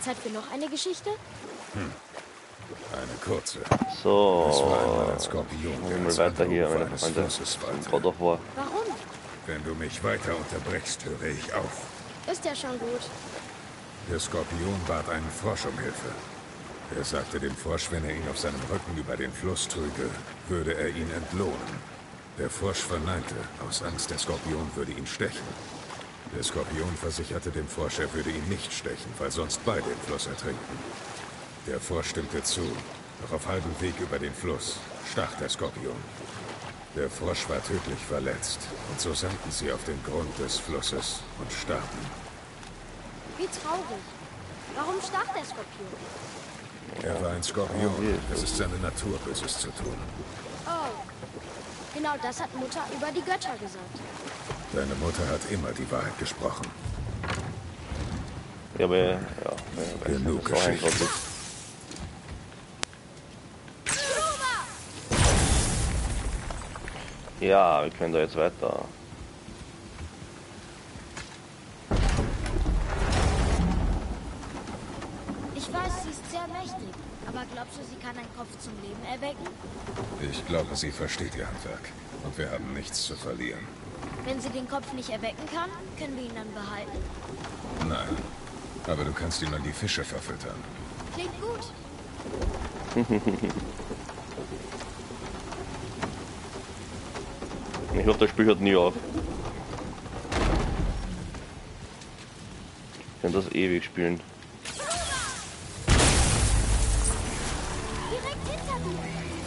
Zeit für noch eine Geschichte? Eine kurze. So, Es war einmal ein Skorpion, der mal als weiter hier, Anruf meine eines Freunde. Flusses God weilte. of War. Warum? Wenn du mich weiter unterbrichst, höre ich auf. Ist ja schon gut. Der Skorpion bat einen Frosch um Hilfe. Er sagte dem Frosch, wenn er ihn auf seinem Rücken über den Fluss trüge, würde er ihn entlohnen. Der Frosch verneinte, aus Angst, der Skorpion würde ihn stechen. Der Skorpion versicherte dem Frosch, er würde ihn nicht stechen, weil sonst beide im Fluss ertrinken. Der Frosch stimmte zu, doch auf halbem Weg über den Fluss stach der Skorpion. Der Frosch war tödlich verletzt und so sanken sie auf den Grund des Flusses und starben. Wie traurig. Warum stach der Skorpion? Er war ein Skorpion. Es ist seine Natur, Böses zu tun. Oh. Genau das hat Mutter über die Götter gesagt. Deine Mutter hat immer die Wahrheit gesprochen. Ja, aber ja, Genug das ist Geschichten. Ja, wir können da jetzt weiter. Ich weiß, sie ist sehr mächtig. Aber glaubst du, sie kann einen Kopf zum Leben erwecken? Ich glaube, sie versteht ihr Handwerk. Und wir haben nichts zu verlieren. Wenn sie den Kopf nicht erwecken kann, können wir ihn dann behalten? Nein. Aber du kannst ihn an die Fische verfüttern. Klingt gut. Ich hoffe, das Spiel hört nie auf. Ich kann das ewig spielen. Direkt hinter dir.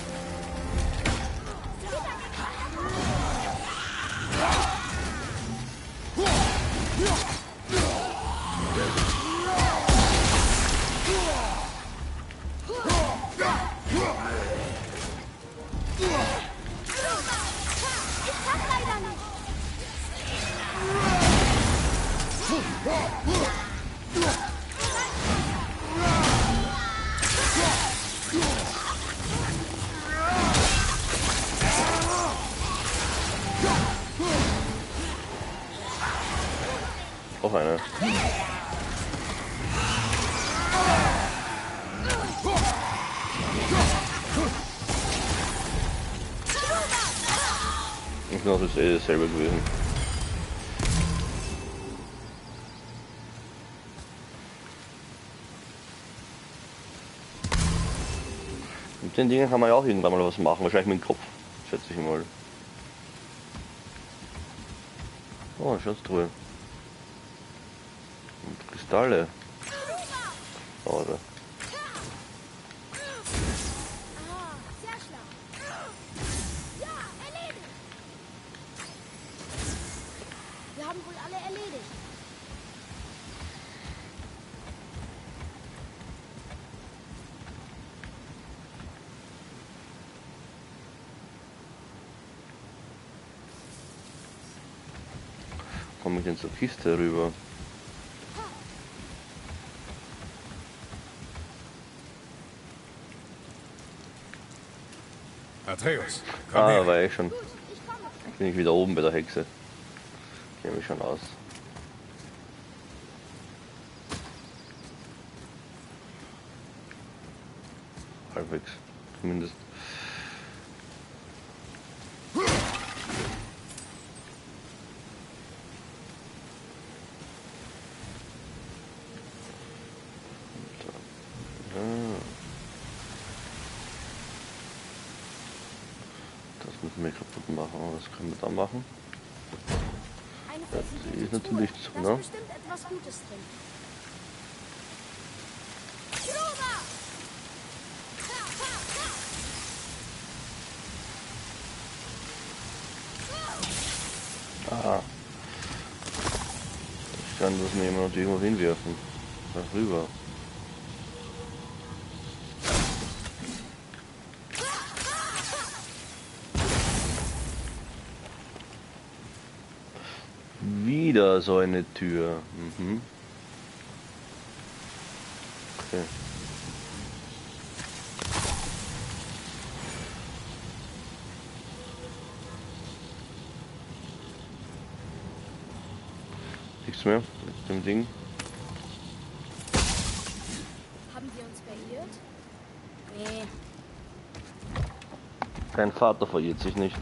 Auch eine. Ich glaube, das ist eh dasselbe gewesen. Mit den Dingen kann man ja auch irgendwann mal was machen, wahrscheinlich mit dem Kopf, schätze ich mal. Oh, Schatztruhe. Und Kristalle. Oder? Ah, sehr schlau. Ja, erledigt. Wir haben wohl alle erledigt. Komme ich denn zur Kiste rüber? Atreus, komm Ah, her. war ich schon. Gut, ich komme. Bin ich wieder oben bei der Hexe. Kenne mich schon aus. Halbwegs, zumindest. Das müssen wir kaputt machen. Was können wir da machen? Eine Das versiegelte ist natürlich Truhe. zu, Da ne? ist bestimmt etwas Gutes drin. Truba! Aha. Ich kann das nehmen und irgendwo hinwerfen. Darüber. Wieder so eine Tür. Mhm. Okay. Nichts mehr mit dem Ding. Nee. Dein Vater verirrt sich nicht.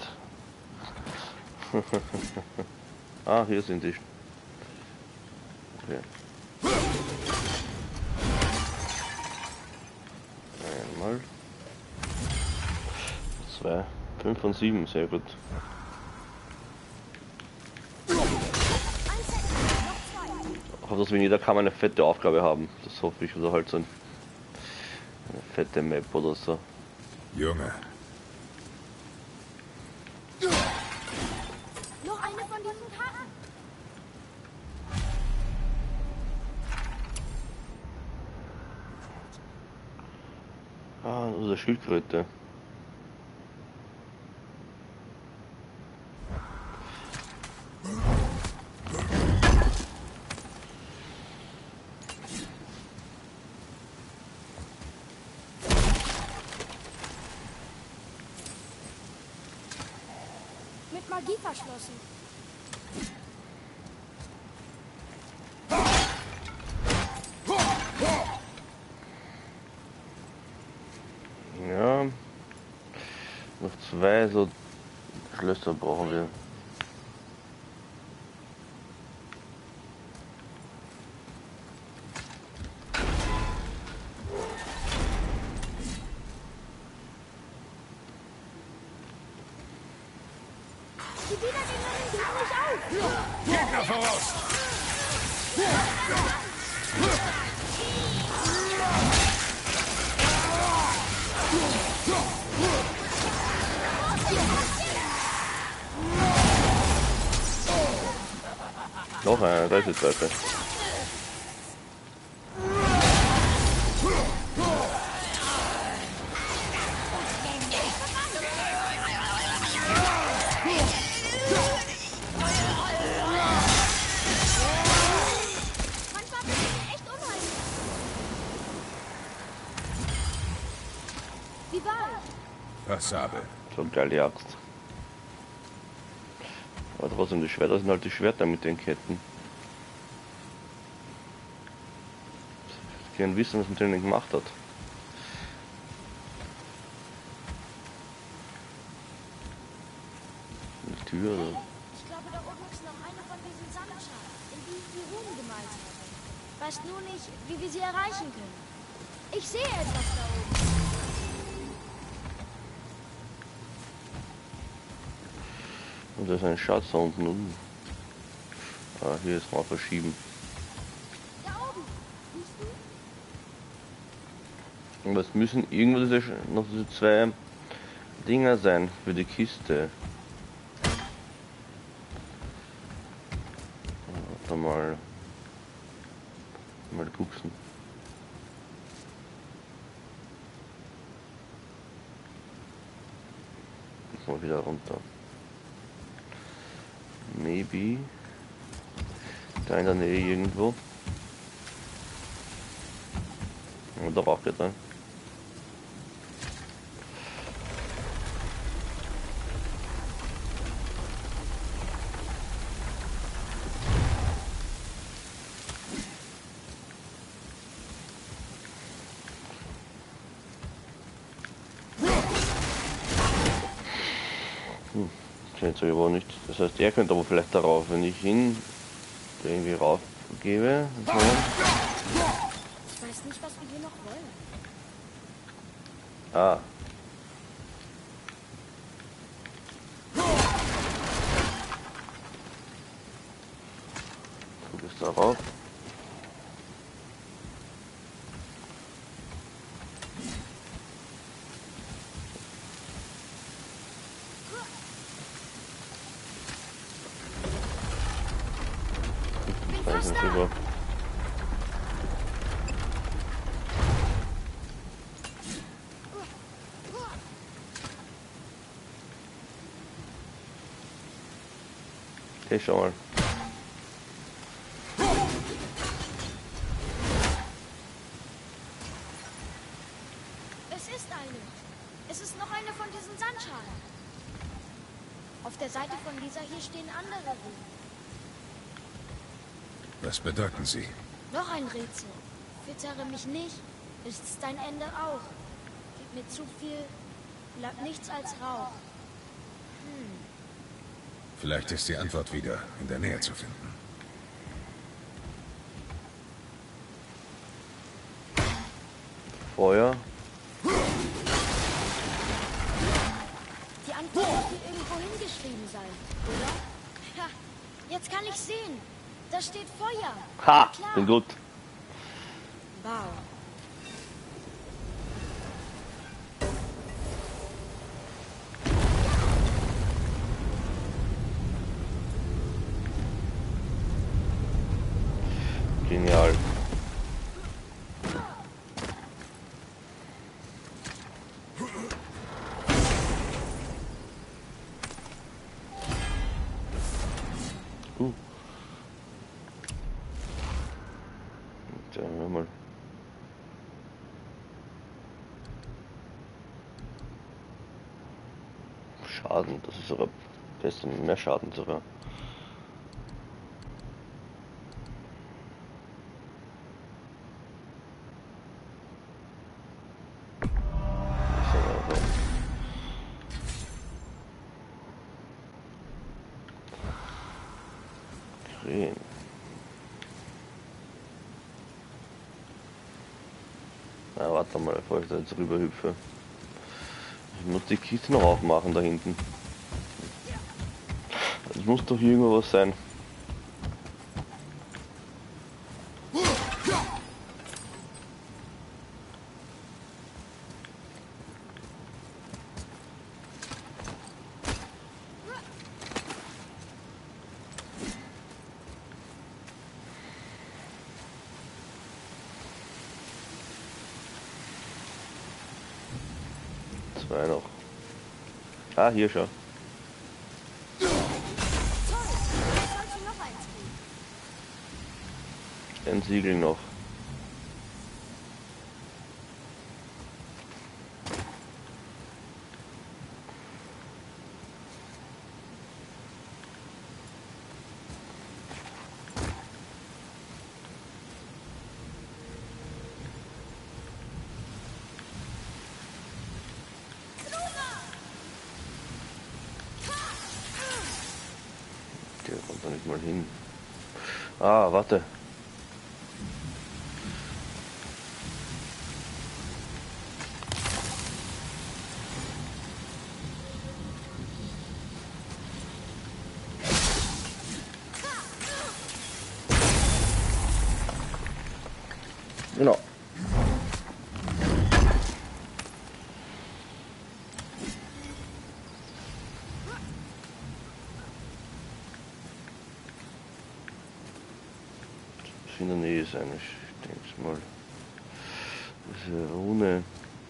Ah, hier sind die. Okay. Einmal. 2. 5 von 7, sehr gut. Ich hoffe, dass wir in jeder Kammer eine fette Aufgabe haben. Das hoffe ich. Oder halt so eine fette Map oder so. Junge, Noch eine von diesen Karten. Ah, unsere Schildkröte. Mit Magie verschlossen. Ja. Noch 2 so Schlösser brauchen wir. Die Wiedergängerin gibt nicht auf. Gegner voraus! Noch eine, da ist die zweite. Manchmal bin ich echt unheimlich. Wie war Passabel. So eine geile Axt. Aber trotzdem, die Schwerter sind halt die Schwerter mit den Ketten. Ich kann wissen, was man denen gemacht hat. Eine Tür oder? Ich glaube, da oben ist noch eine von diesen Sandschalen, in die ich die Runen gemalt habe. Weiß nur nicht, wie wir sie erreichen können. Ich sehe etwas da oben. Und da ist ein Schatz da unten. Ah, hier ist mal verschieben. Da oben. Siehst du? Und das müssen irgendwo noch diese 2 Dinger sein für die Kiste. Warte mal. Mal gucken. Mal wieder runter. Maybe. Da in der Nähe irgendwo. Und darauf geht er. Jetzt aber nicht. Das heißt, er könnte aber vielleicht darauf, wenn ich ihn da irgendwie raufgebe. Ich weiß nicht, was wir hier noch wollen. Ah. Du bist darauf. Fast da. Rüber. Okay, schau mal. Es ist eine. Es ist noch eine von diesen Sandschalen. Auf der Seite von dieser hier stehen andere Runen. Was bedeuten sie? Noch ein Rätsel. Füttere mich nicht, ist's dein Ende auch. Gib Mit zu viel bleibt nichts als Rauch. Vielleicht ist die Antwort wieder in der Nähe zu finden. Feuer. Die Antwort muss hier irgendwo hingeschrieben sein, oder? Ha, jetzt kann ich sehen. Da steht Feuer. Ha! Klar. Bin gut. Wow. Genial. Mal. Schaden, das ist sogar besser, mehr Schaden sogar. Krähen. Na, warte mal, bevor ich da jetzt rüber hüpfe. Ich muss die Kiste noch aufmachen da hinten. Es muss doch irgendwo was sein. Zwei noch. Ah, hier schon. Toll. Jetzt sollst du noch eins kriegen. Ein Siegel noch. Der kommt da nicht mal hin. Ah, warte. Genau. In der Nähe sein, ich denke mal. Diese Rune.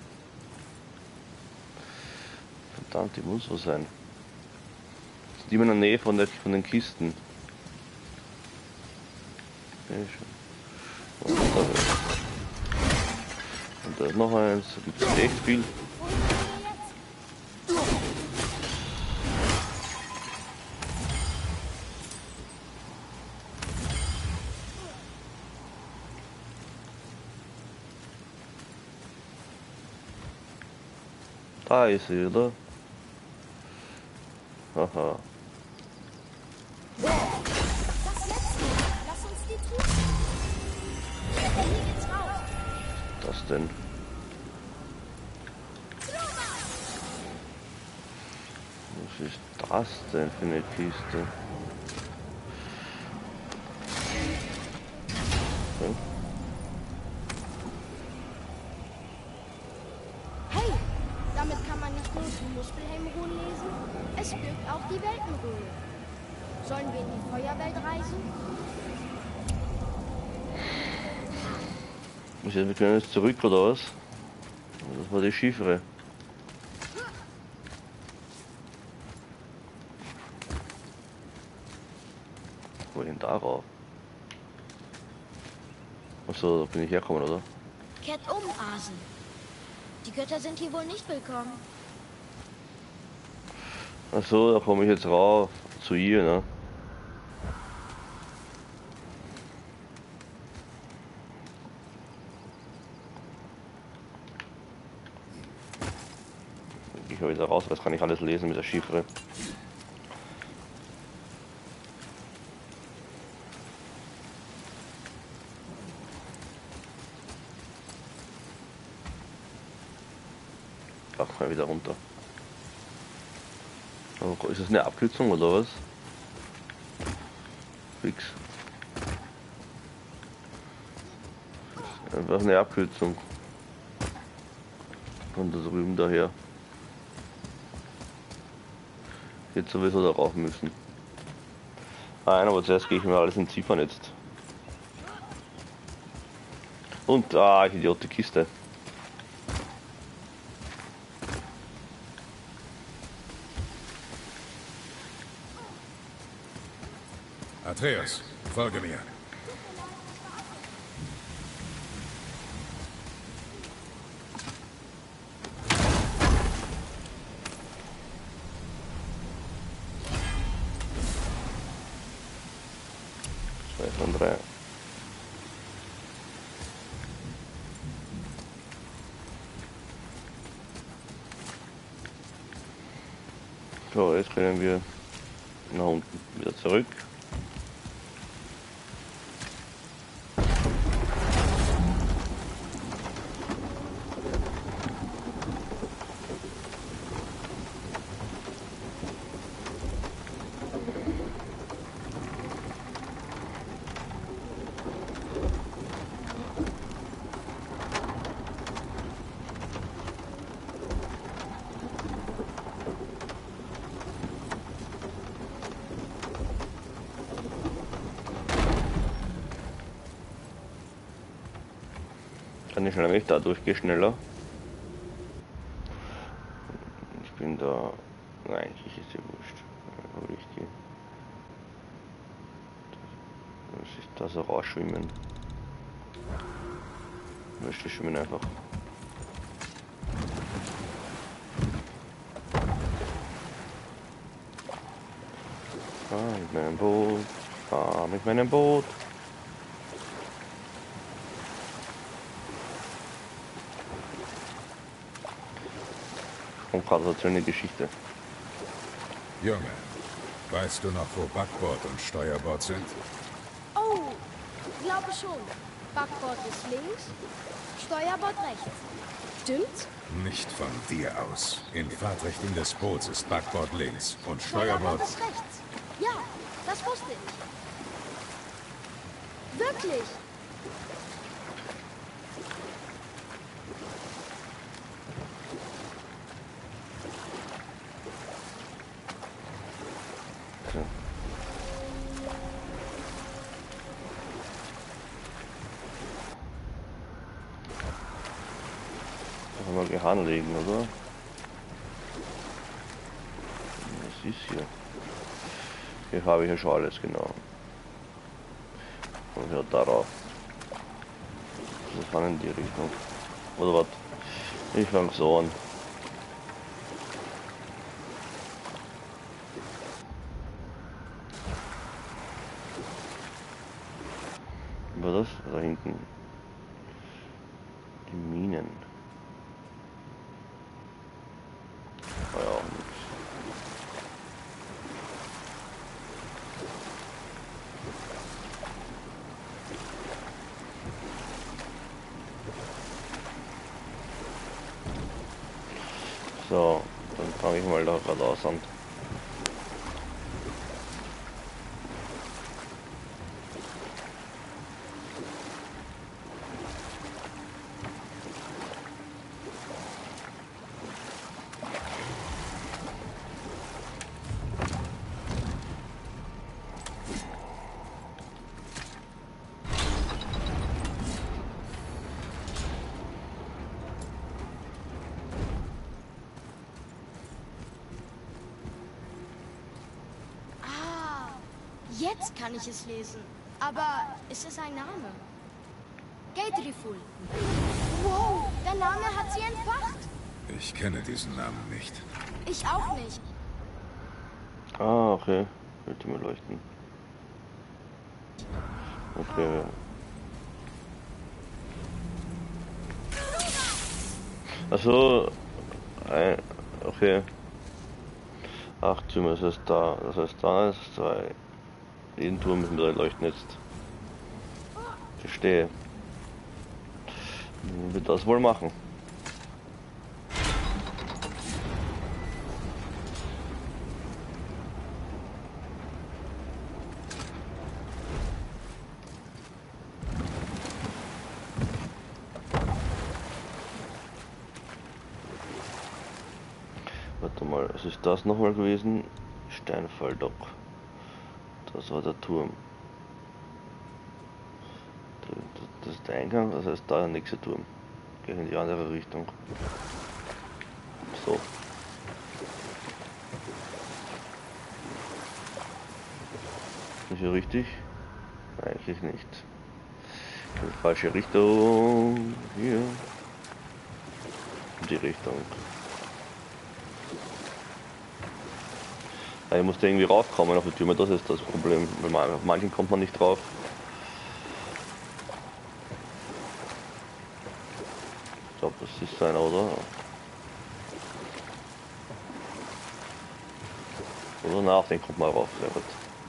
Verdammt, die muss was sein. Ist immer in der Nähe von den Kisten. Okay, schon. Und da ist noch eins, da gibt es echt viel. Wohin gehen wir jetzt? Da ist sie, oder? Haha. Das letzte. Lass uns die Truhe. Hier geht's raus. Das denn? Was ist das denn für eine Kiste? Okay. Hey, damit kann man nicht nur die Muspelheim-Ruhen lesen, es birgt auch die Weltenruhe. Sollen wir in die Feuerwelt reisen? Wir können jetzt zurück, oder was? Das war die Chiffre. Wohin darauf? Achso, da bin ich hergekommen, oder? Kehrt um, Asen. Die Götter sind hier wohl nicht willkommen. Achso, da komme ich jetzt rauf zu ihr, ne? Ich wieder raus, weil das kann ich alles lesen mit der Chiffre. Ach, mal wieder runter. Oh, ist das eine Abkürzung oder was? Fix. Einfach eine Abkürzung. Von da drüben daher. Jetzt sowieso darauf müssen. Nein, aber zuerst gehe ich mir alles in Ziffer jetzt. Und, ich Idiot, die Kiste. Atreus, folge mir. Andrea. So, jetzt können wir nach unten wieder zurück. Kann ich nämlich dadurch gehe schneller. Ich bin da. Nein, eigentlich ist ja wurscht. Wo ich gehe. Muss ich da so rausschwimmen. Möchte ich schwimmen einfach. Mit meinem Boot. Mit meinem Boot. Und gerade so eine Geschichte. Junge, weißt du noch, wo Backbord und Steuerbord sind? Oh, glaube schon. Backbord ist links, Steuerbord rechts. Stimmt's? Nicht von dir aus. In Fahrtrichtung des Boots ist Backbord links und Steuerbord Steuerbord... ist rechts. Ja, das wusste ich. Wirklich? Mal anlegen, oder? Was ist hier? Hier habe ich ja schon alles, genau. Und ja, darauf. Wir fahren in die Richtung. Oder was? Ich fange so an. Was das? Da hinten. Die Minen. Oh ja, nix. So, dann fange ich mal da geradeaus an. Jetzt kann ich es lesen. Aber ist es ein Name? Gateriful. Wow, der Name hat sie entfacht. Ich kenne diesen Namen nicht. Ich auch nicht. Ah, okay. Sollte mir leuchten. Okay. Also, Okay. 8 Türme, das heißt da ist 2. Den Turm müssen wir leuchten jetzt. Verstehe. Wie wird das wohl machen? Warte mal, was ist das nochmal gewesen? Steinfalldock. Das war der Turm. Das ist der Eingang, das heißt da der nächste Turm. Geht in die andere Richtung. So. Ist hier richtig? Eigentlich nicht. In die falsche Richtung. Hier. In die Richtung. Ich muss da irgendwie raufkommen auf die Türme, das ist das Problem. Auf manchen kommt man nicht drauf. Ich glaube, das ist einer, oder? Oder nach, den kommt mal rauf, sehr gut.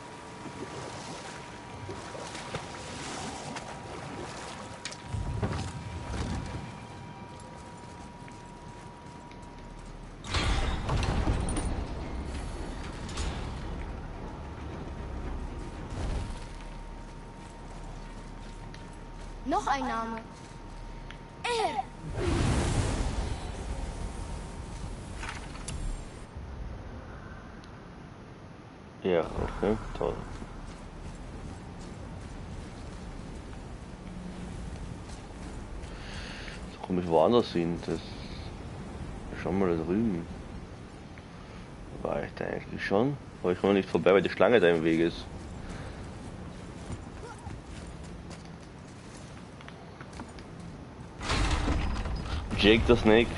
Noch ein Name. Ja, okay, toll. So komme ich woanders hin. Das. Schauen wir da drüben. War ich da eigentlich schon? Aber ich komme nicht vorbei, weil die Schlange da im Weg ist. Jake the Snake.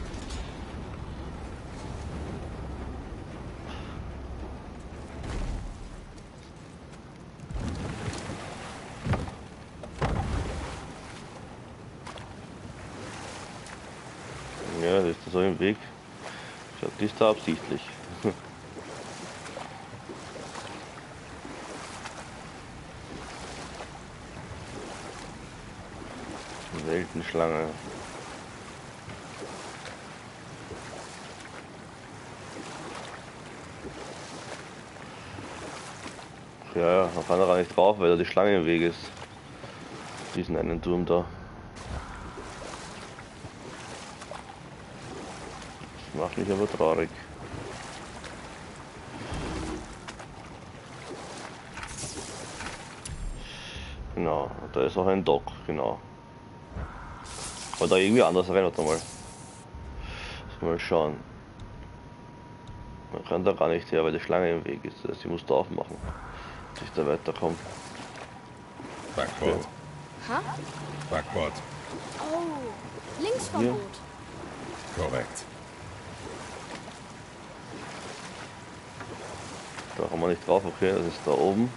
Ja, das ist so im Weg. Ich glaube, die ist da absichtlich. Weltenschlange. Ja, man kann da nicht drauf, weil da die Schlange im Weg ist. Diesen einen Turm da. Das macht mich aber traurig. Genau, da ist auch ein Dock, genau. Aber da irgendwie anders rein, warte mal. Mal schauen. Man kann da gar nicht her, weil die Schlange im Weg ist. Das heißt, ich muss da aufmachen, dass ich da weiterkomme. Backbord. Ha? Backbord. Oh, links vom Hier. Boot. Korrekt. Da kommen wir nicht drauf, okay, das ist da oben.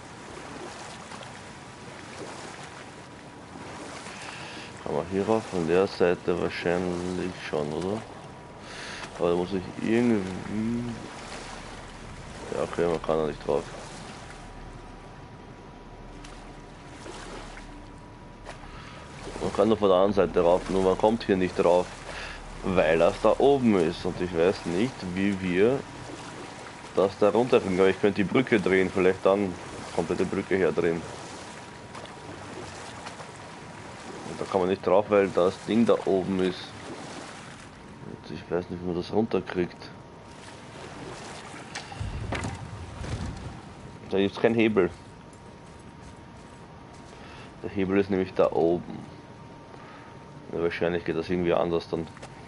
Kann man hier rauf, von der Seite wahrscheinlich schon, oder? Aber da muss ich irgendwie... Ja, okay, man kann da nicht drauf. Man kann nur von der anderen Seite rauf, nur man kommt hier nicht drauf, weil das da oben ist. Und ich weiß nicht, wie wir das da runterkriegen. Aber ich könnte die Brücke drehen, vielleicht dann komplette Brücke her drehen. Und da kann man nicht drauf, weil das Ding da oben ist. Und ich weiß nicht, wie man das runterkriegt. Da gibt es keinen Hebel. Der Hebel ist nämlich da oben. Ja, wahrscheinlich geht das irgendwie anders dann.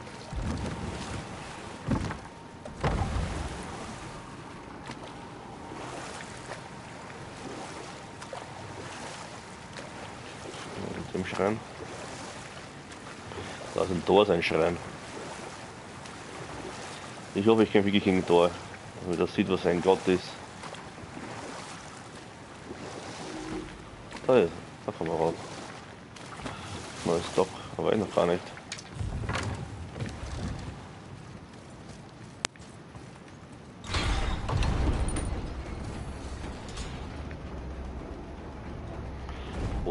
Mit dem Schrein. Da ist ein Tor, sein Schrein. Ich hoffe, ich kämpfe wirklich gegen ein Tor. Damit das sieht, was ein Gott ist. Da ist, da kann man raus. Neues Dock, aber noch gar nicht.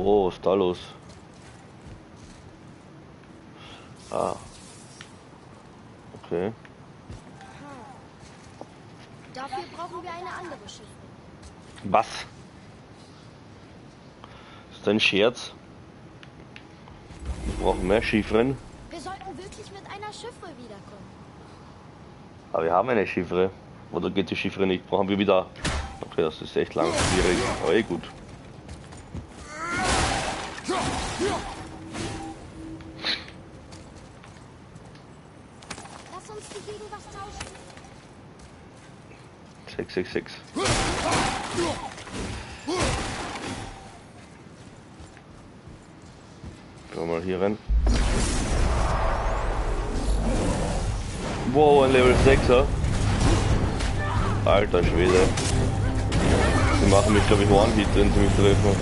Oh, was ist da los? Ah. Okay. Dafür brauchen wir eine andere Chiffre. Was? Ist das ein Scherz? Wir brauchen mehr Chiffren. Wir sollten wirklich mit einer Chiffre wiederkommen. Aber wir haben eine Chiffre. Oder geht die Chiffre nicht? Brauchen wir wieder. Okay, das ist echt langwierig. Aber eh gut. Lass uns die gegen was tauschen. 666. Gehen wir mal hier rein. Wow, ein Level 6er. Alter Schwede. Die machen mich, glaube ich, One-Hit, wenn sie mich treffen.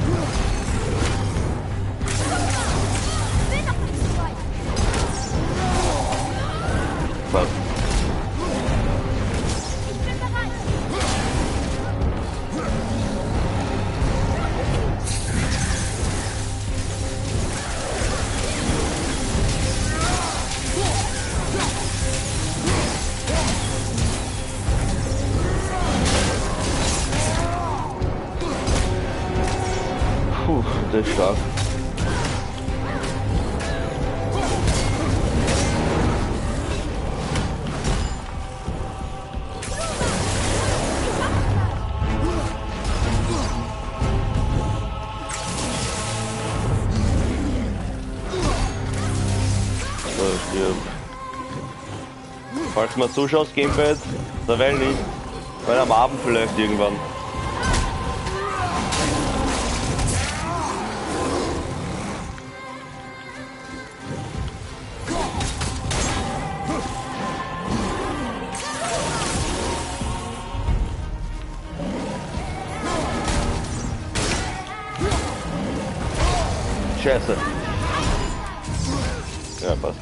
Will noch nicht so weit. Was? Ich bin bereit. Puh, der ist stark. So, stirb. Falls du mal zuschaust, Gamepad, da will nicht. Weil am Abend vielleicht irgendwann. Scheiße. Ja, passt.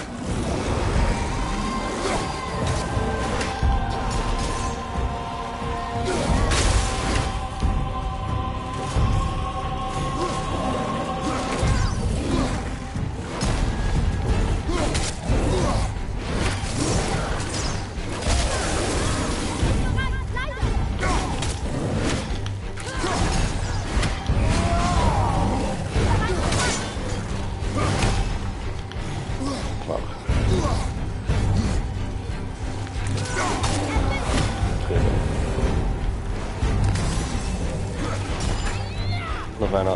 Noch einer.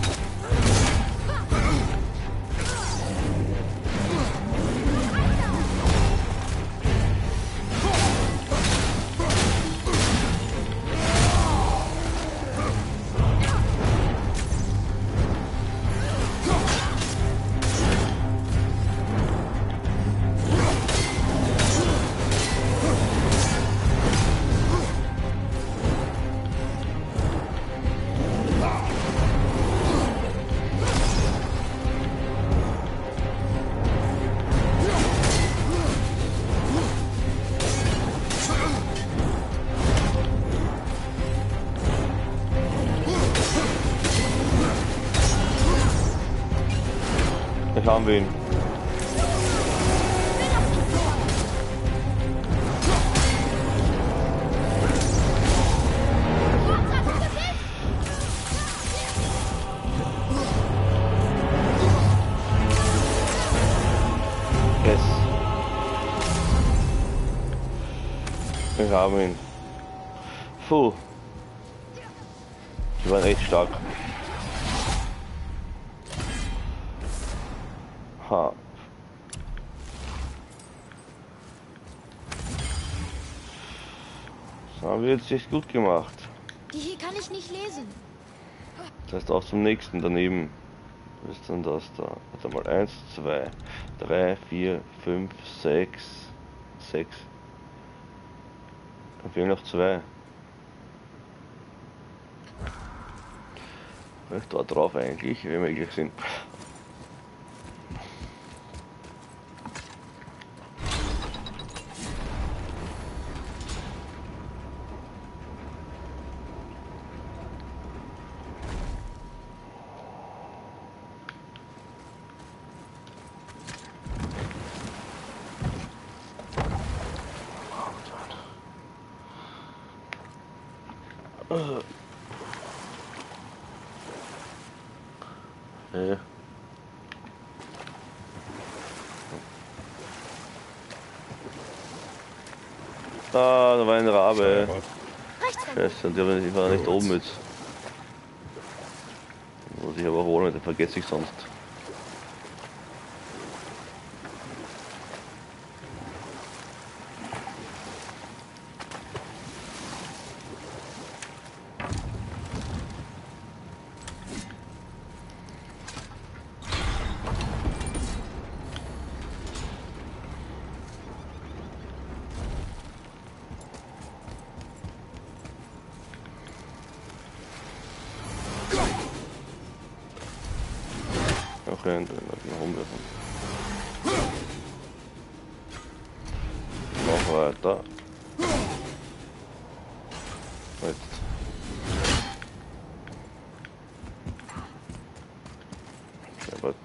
Ich haben wir ihn. Yes. Wir haben ihn. Puh. Die waren echt stark. Ha. Das haben wir jetzt echt gut gemacht. Die hier kann ich nicht lesen. Das heißt auch zum nächsten daneben. Was ist denn das da? Warte mal, 1, 2, 3, 4, 5, 6, 6. Dann fehlen noch 2. Da drauf eigentlich, wenn wir gleich sind. Ja. Ah, da war ein Rabe. Steuerbord. Rechts von Scheiße, ich war nicht oben jetzt. Muss ich aber holen, den vergesse ich sonst. Okay, und dann nach oben werfen. Noch weiter. Jetzt. Sehr gut.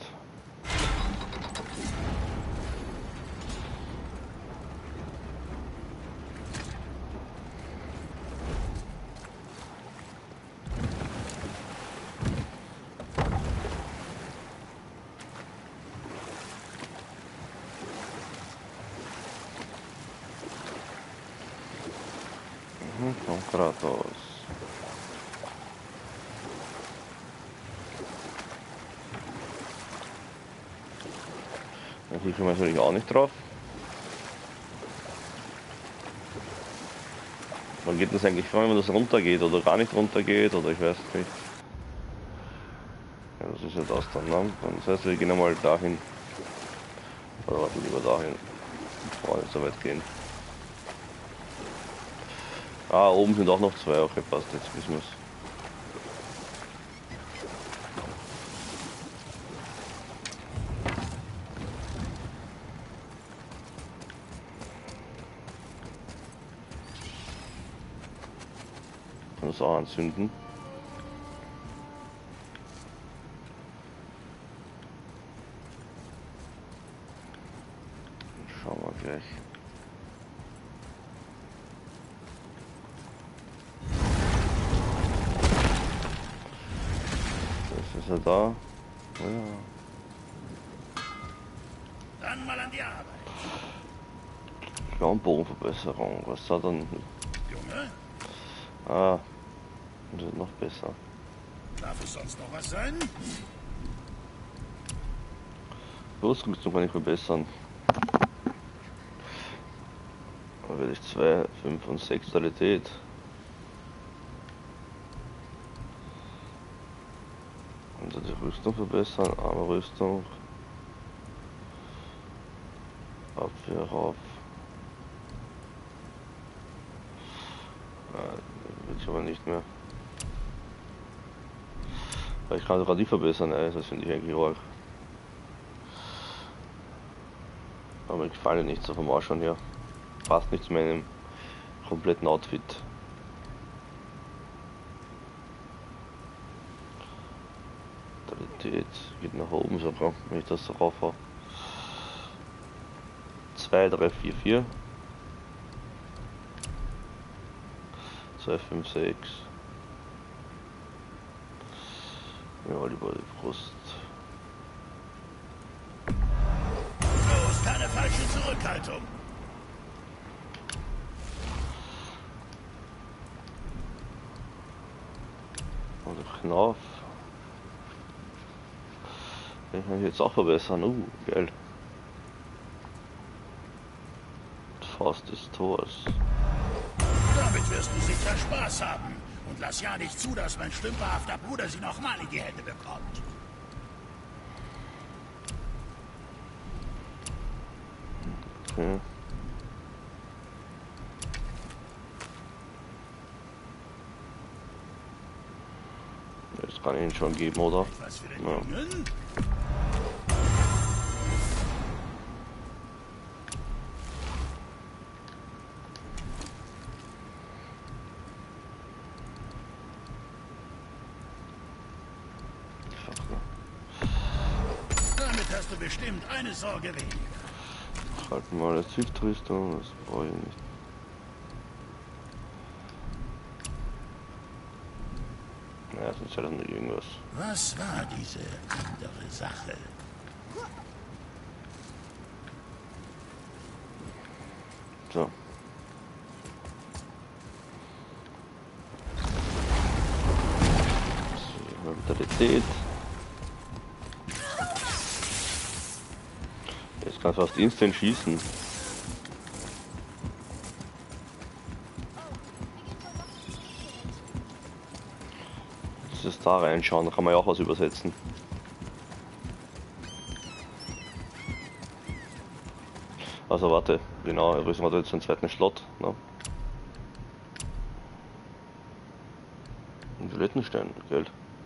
Von Kratos. Da hier kommen wir natürlich auch nicht drauf. Wann geht das eigentlich vor, wenn das runtergeht oder gar nicht runtergeht oder ich weiß nicht. Ja, das ist ja das dann, ne? Das heißt, wir gehen einmal dahin. Oder warte, lieber dahin. Bevor wir nicht so weit gehen. Ah, oben sind auch noch zwei. Okay, passt, jetzt wissen wir es. Kann das auch anzünden. Schauen wir gleich. Das ist er da. Ja. Dann mal an die Arbeit. Bogenverbesserung. Was hat dann? Junge, Ah, das wird noch besser. darf es sonst noch was sein? Ausrüstung kann ich verbessern. Da werde ich 2, 5 und 6 Qualität. Und die Rüstung verbessern, Armorrüstung. Abwehr rauf. Will ich aber nicht mehr. Aber ich kann sogar die verbessern, das finde ich eigentlich arg. Aber mir gefallen nicht so vom Ausschauen her. Passt nicht zu meinem kompletten Outfit. Qualität geht nach oben sogar, wenn ich das so rauf habe. 2, 3, 4, 4. 2, 5, 6. Ja, lieber die Brust. Los, keine falsche Zurückhaltung. Und der Knauf. Den kann ich jetzt auch verbessern. Geil. Faust des Tors. Damit wirst du sicher Spaß haben. Und lass ja nicht zu, dass mein stümperhafter Bruder sie nochmal in die Hände bekommt. Okay. Das kann ich Ihnen schon geben, oder? Was für den Ja. Jungen? Damit hast du bestimmt eine Sorge weniger. Halten wir alles Hilfsrüstung, das brauche ich nicht. Ja, sonst hat er noch irgendwas. Was war diese andere Sache? So. Vitalität. Jetzt kannst du fast instant schießen. Das ist da reinschauen, da kann man ja auch was übersetzen. Also warte, genau, Rüstung hat jetzt einen zweiten Slot. Ne? Ein Violettenstein, Geld.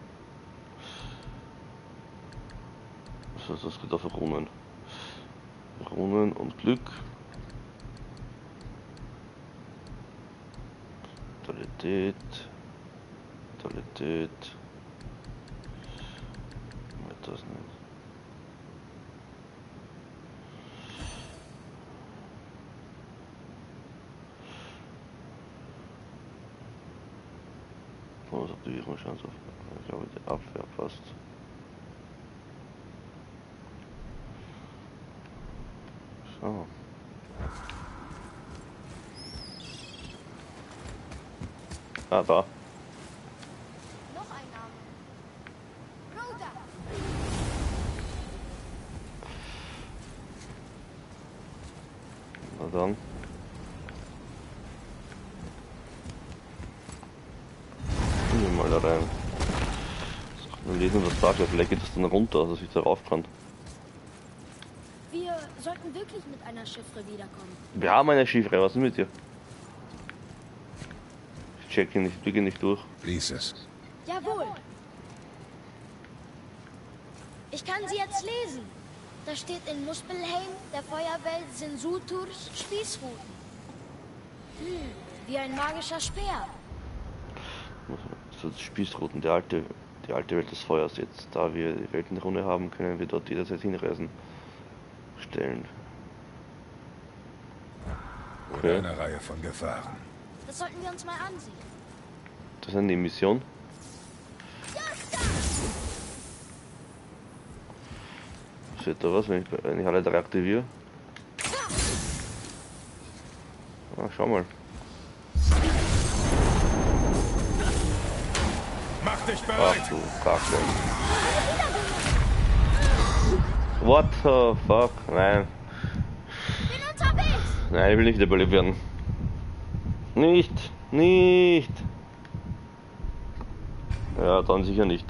Was heißt, das geht auf Runen. Runen und Glück. Vitalität. Vitalität. Das nicht. Bonusaktivierung, Chance auf, ich glaube, die Abwehr passt. So. Ah, da. Noch ein Name. Rhoda. Na dann. Gehen wir mal da rein. So, wir lesen, was sagt er. Vielleicht geht es dann runter, dass ich darauf kann. Wir sollten wirklich mit einer Chiffre wiederkommen. Wir haben eine Chiffre, was ist mit dir? Ich checke nicht, blicke nicht durch. Lies es. Jawohl. Ich kann sie jetzt lesen. Da steht in Muspelheim, der Feuerwelt sind Suturs Spießruten. Wie ein magischer Speer. So Spießruten, die alte Welt des Feuers. Jetzt, da wir die Weltenrunde haben, können wir dort jederzeit hinreisen. Stellen. Oder eine Reihe von Gefahren. Das sollten wir uns mal ansehen. Das ist eine Mission. Steht da was, wenn ich alle drei aktiviere? Ah, schau mal. Mach dich Ach bereit! du Kacke. What the fuck? Nein. Bin unterwegs! Nein, ich will nicht wiederbelebt werden. Nicht! Nicht! Ja, dann sicher nicht.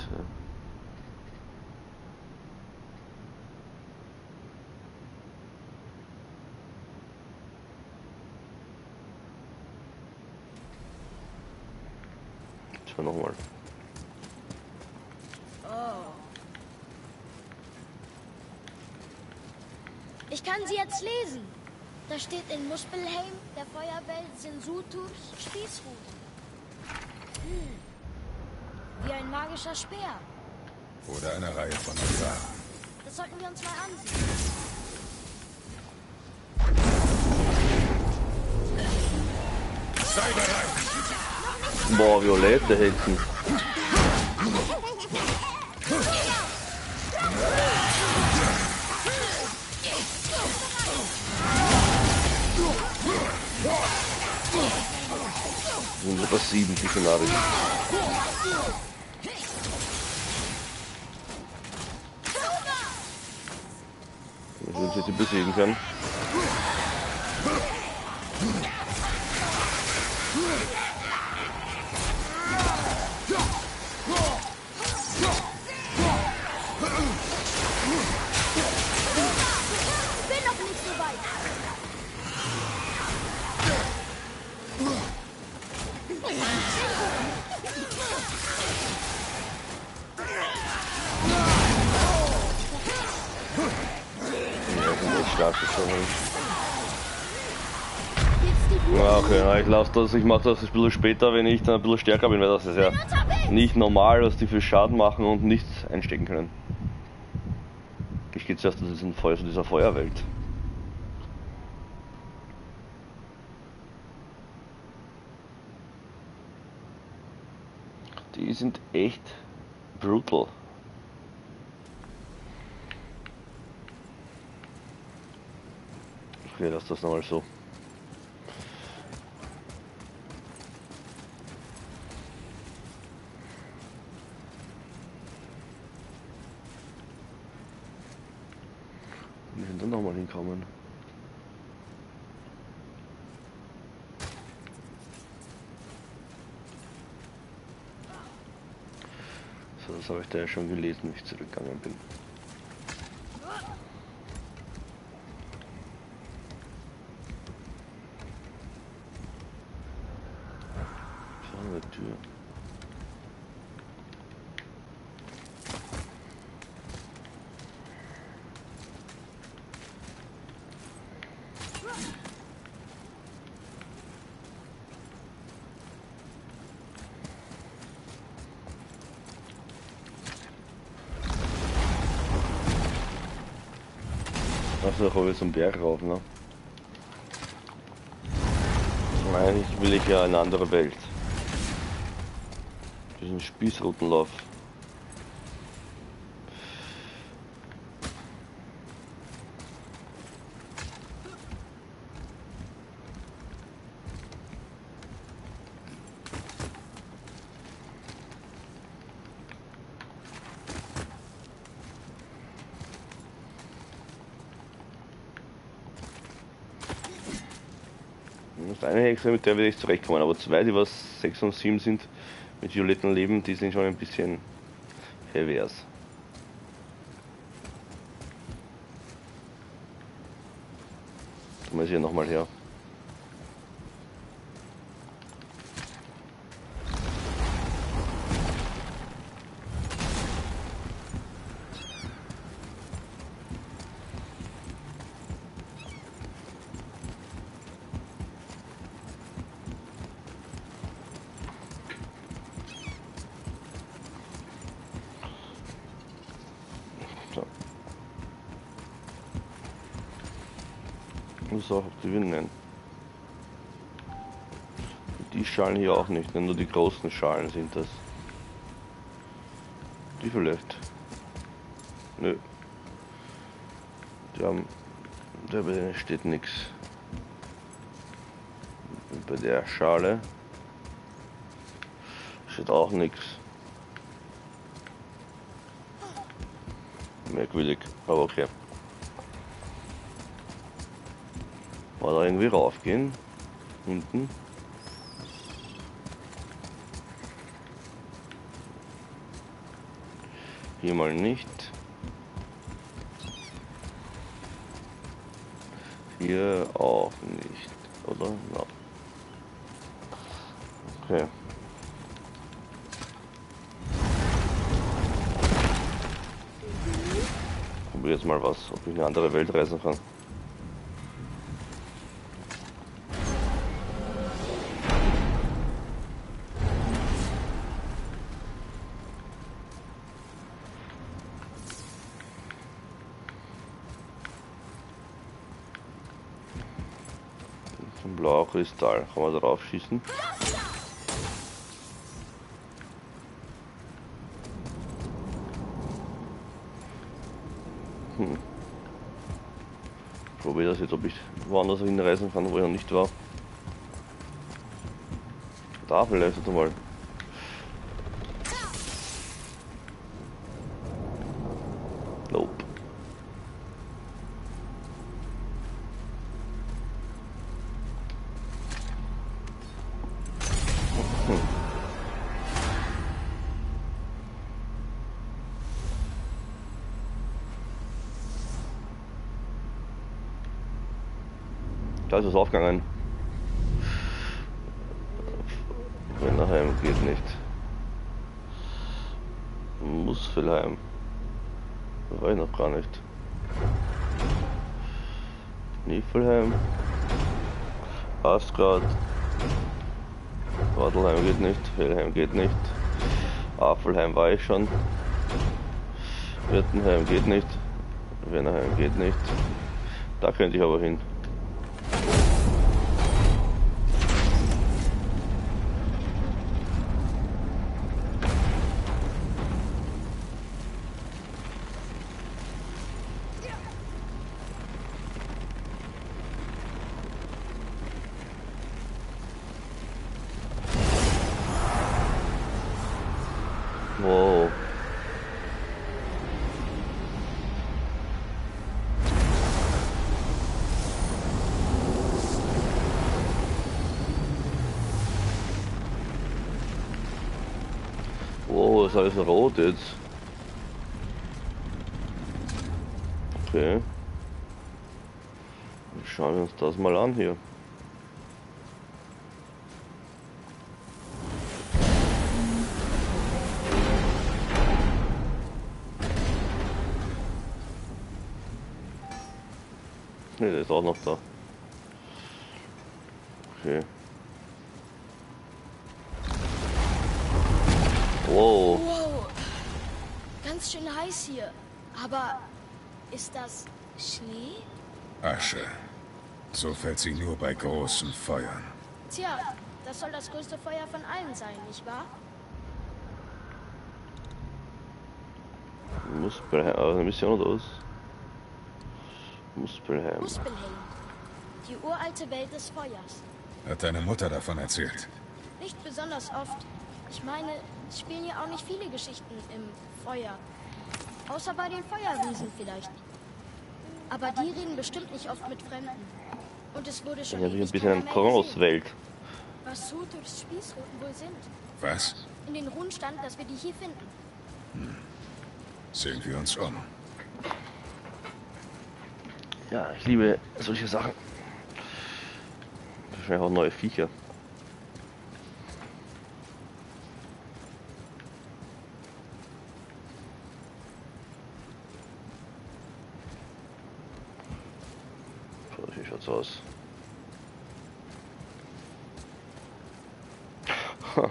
Schau nochmal. Ich kann sie jetzt lesen. Da steht in Muspelheim, der Feuerwelt sind Suturs Spießruten. Wie ein magischer Speer. Oder eine Reihe von Gefahren. Das sollten wir uns mal ansehen. Sei bereit! Boah, violette Hexen. Sind sogar 7 Visionarisch. Wenn sie besiegen können. Bin noch nicht so weit. Ja, okay, na, ich lasse das, ich mache das ein bisschen später, wenn ich dann ein bisschen stärker bin, weil das ist ja nicht normal, dass die viel Schaden machen und nichts einstecken können. Ich gehe zuerst zu dieser Feuerwelt. Die sind echt brutal. Okay, lass das nochmal so. Wir sind dann nochmal hinkommen. So, das habe ich da ja schon gelesen, wie ich zurückgegangen bin. So, eine Tür. Achso, da komme ich zum Berg rauf, ne? Eigentlich will ich ja eine andere Welt. Diesen Spießrutenlauf. Das ist eine Hexe, mit der werde ich zurechtkommen, aber zwei, die was 6 und 7 sind, mit violetten Leben, die sind schon ein bisschen pervers. Tun wir es hier nochmal her. Muss auch gewinnen. Die Schalen hier auch nicht, nur die großen Schalen sind das. Die vielleicht. Nö. Die haben. Da steht nichts. Bei der Schale steht auch nichts. Merkwürdig, aber okay. Mal da irgendwie raufgehen. Unten. Hier mal nicht. Hier auch nicht, oder? Ja. Okay. Probier jetzt mal was, ob ich in eine andere Welt reisen kann. Ein blauer Kristall. Kann man darauf schießen? Probier das jetzt, ob ich woanders hinreisen kann, wo ich noch nicht war. Da vielleicht jetzt mal. Nope. Da ist es aufgegangen. Wennerheim geht nicht. Musfelheim. Da war ich noch gar nicht. Niflheim. Asgard. Wadelheim geht nicht. Helheim geht nicht. Afelheim war ich schon. Wirtenheim geht nicht. Wennerheim geht nicht. Da könnte ich aber hin. Oh, ist alles rot jetzt. Okay. Schauen wir uns das mal an hier. Ne, der ist auch noch da. Okay. Wow. Wow. Ganz schön heiß hier. Aber ist das Schnee? Asche. So fällt sie nur bei großen Feuern. Tja, das soll das größte Feuer von allen sein, nicht wahr? Muspelheim, eine Mission oder was? Muspelheim. Muspelheim. Die uralte Welt des Feuers. Hat deine Mutter davon erzählt? Nicht besonders oft. Ich meine, es spielen ja auch nicht viele Geschichten im Feuer. Außer bei den Feuerriesen vielleicht. Aber die reden bestimmt nicht oft mit Fremden. Und es wurde schon Ich habe ein ewig bisschen keiner eine mehr Kronos-Welt. gesehen. Was Sutos Spießruten wohl sind. Was? In den Runen stand, dass wir die hier finden. Sehen wir uns um. Ja, ich liebe solche Sachen. Wahrscheinlich auch neue Viecher. So, wie schaut's aus? Ha.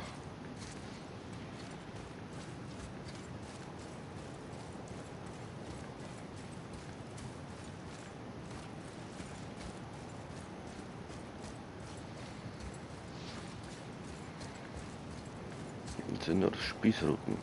Das sind nur Spießruten.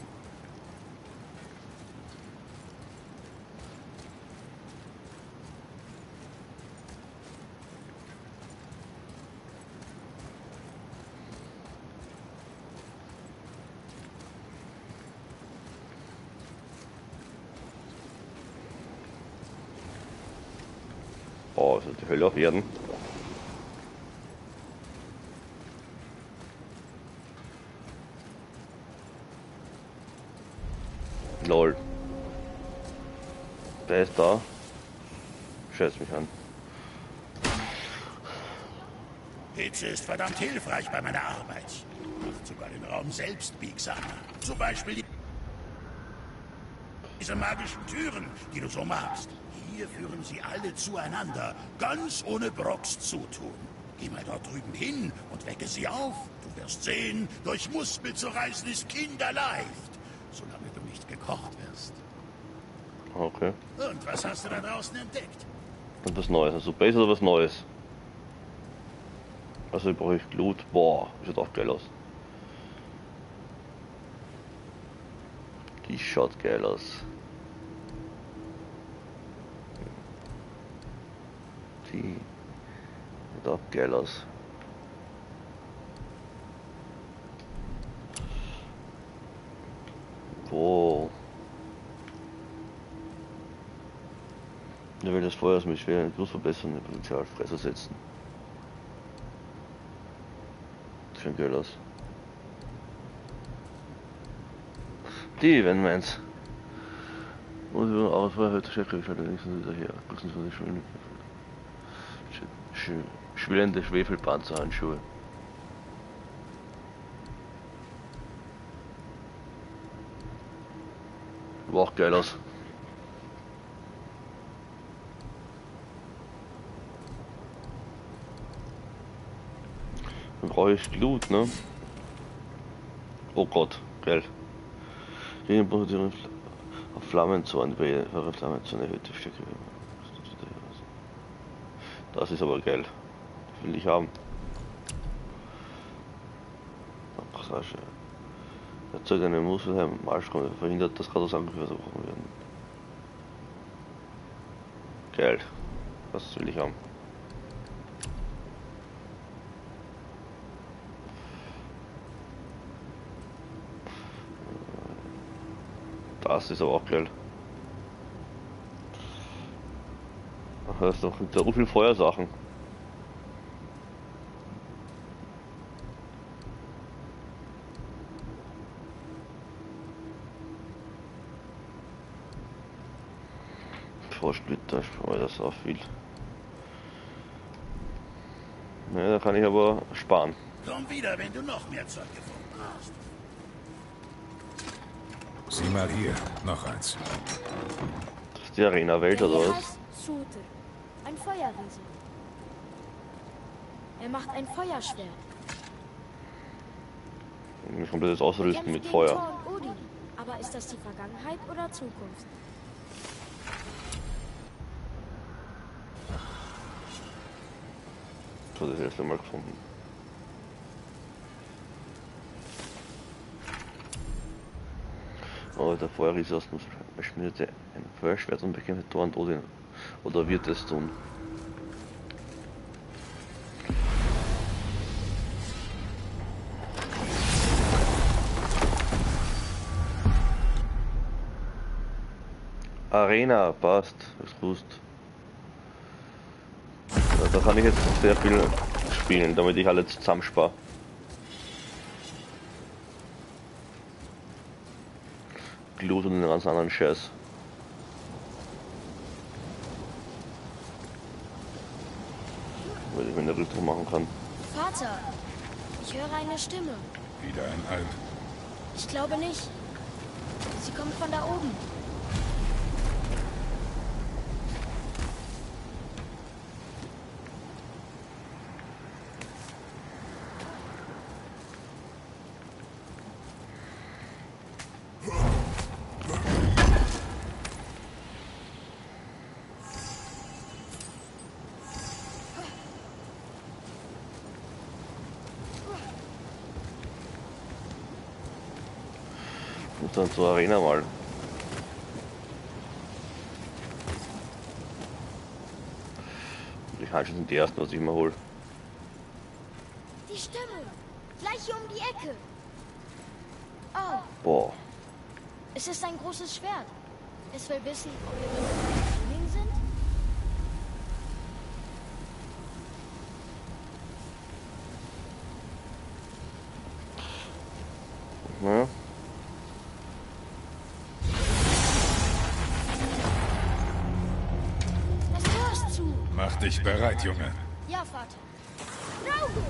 Oh, ist das die Hölle auf Erden? Lol. Wer ist da? Schätzt mich an. Hitze ist verdammt hilfreich bei meiner Arbeit. Macht sogar den Raum selbst biegsamer. Zum Beispiel diese magischen Türen, die du so magst. Hier führen sie alle zueinander, ganz ohne Brocks Zutun. Geh mal dort drüben hin und wecke sie auf. Du wirst sehen, durch Muspel zu reisen ist kinderleicht, solange du nicht gekocht wirst. Okay. Und was hast du da draußen entdeckt? Und was Neues. Also Base oder was Neues? Also brauche ich Glut. Boah, sieht auch geil aus. Die schaut geil aus. Die sieht auch geil aus. Wow. Der will das Feuer mit schweren Gruß verbessern, den Potenzial freizusetzen. Das sieht geil aus. Die, wenn meins. Und wir aber vorher heute Chef geschaltet, wenigstens wieder her. Gucken Sie von den schwellende Schwefelpanzerhandschuhe. War auch geil aus. Dann brauche ich Glut, ne? Oh Gott, geil. Gegenposition auf Flammenzorn, bei eurer Flammenzorn erhöht die Stärke. Das ist aber geil. Das will ich haben. Passage. Erzeugt eine Muspelheim Marschraum, verhindert, dass Garados Angriffe unterbrochen werden. Geil. Das will ich haben. Das ist aber auch geil. Ach, da ist noch so viel Feuersachen. Froschsplitter, das auch viel. Ja, da kann ich aber sparen. Komm wieder, wenn du noch mehr Zeug gefunden hast. Sieh mal hier, noch eins. Das ist die Arena-Welt Der oder hier was? heißt Suter, ein Feuerriese. Er macht ein Feuerschwert. Ein komplettes Er Ausrüsten kämpft mit gegen Feuer. Thor und Odin. Aber ist das die Vergangenheit oder Zukunft? Das habe ich das erste Mal gefunden. Oh, der Feuerriese aus dem schmiedete ein Feuerschwert und bekämpfte Thor und Odin. Oder wird es tun? Arena, passt, ist gut. Ja, da kann ich jetzt sehr viel spielen, damit ich alle zusammenspare. Glut und den ganzen anderen Scheiß. Weil ich mir eine Rüstung machen kann. Vater, ich höre eine Stimme. Wieder ein Alp. Ich glaube nicht. Sie kommt von da oben. Und dann zur Arena mal. Die Handschuhe sind die ersten, was ich mir hole. Die Stimme. Gleich hier um die Ecke. Oh, Boah. es ist ein großes Schwert. Es will wissen, ob wir mit Frühling sind. Ja. Das Tor ist zu. Mach dich bereit, Junge. Ja, Vater. Rauge!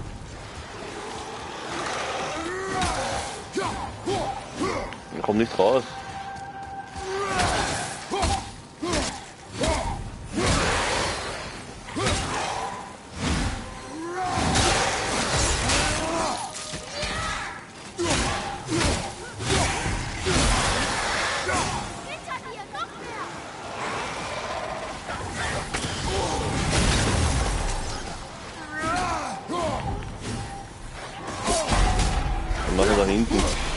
Ich komm nicht raus. Hinter dir, noch mehr! Und was ist da hinten?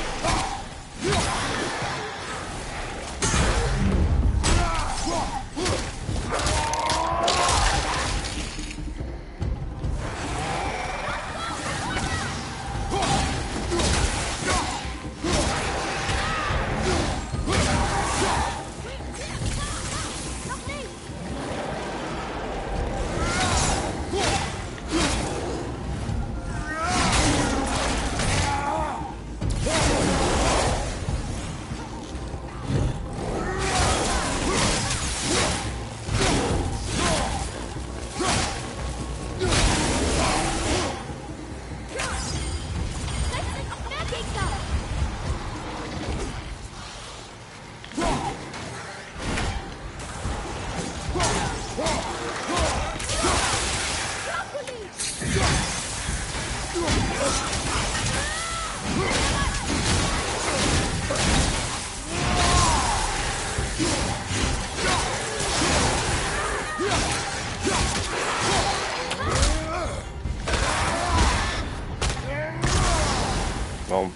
Noch nicht! Plötzlich noch mehr Gegner! Brokkoli! Warum?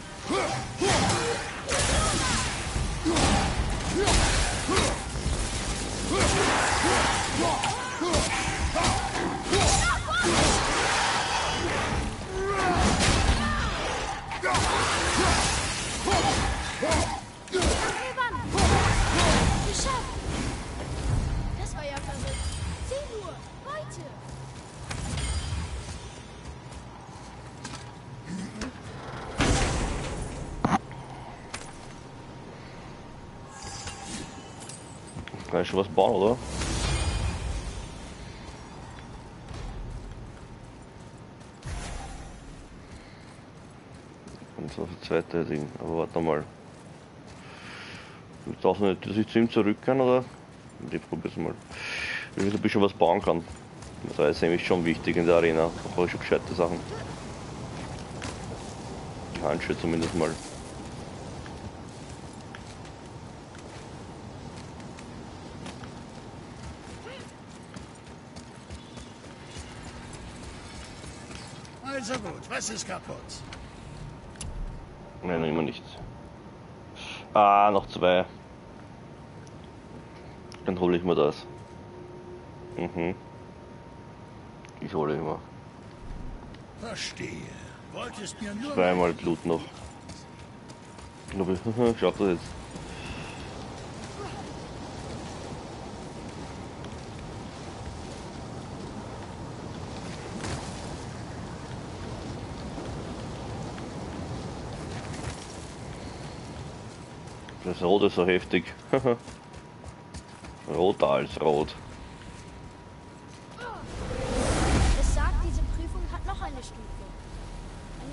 Gewann! Geschafft! Das war ja verrückt. 10 Uhr, heute! Kann ich schon was bauen, oder? Und so das zweite Ding. Aber warte mal. Ich darf nicht, dass ich zu ihm zurück kann, oder? Ich probier's mal. Ich weiß, ob ich schon was bauen kann. Das ist nämlich schon wichtig in der Arena. Da brauche ich schon gescheite Sachen. Handschuhe zumindest mal. Also gut, was ist kaputt? Nein, noch immer nichts. Ah, noch 2. Dann hole ich mir das. Mhm. Ich hole immer. Verstehe. Wolltest mir nur... Zweimal Blut noch. Aber ich schaff das jetzt. Das Rot ist so heftig. Roter als rot. Es sagt, diese Prüfung hat noch eine Stufe. Eine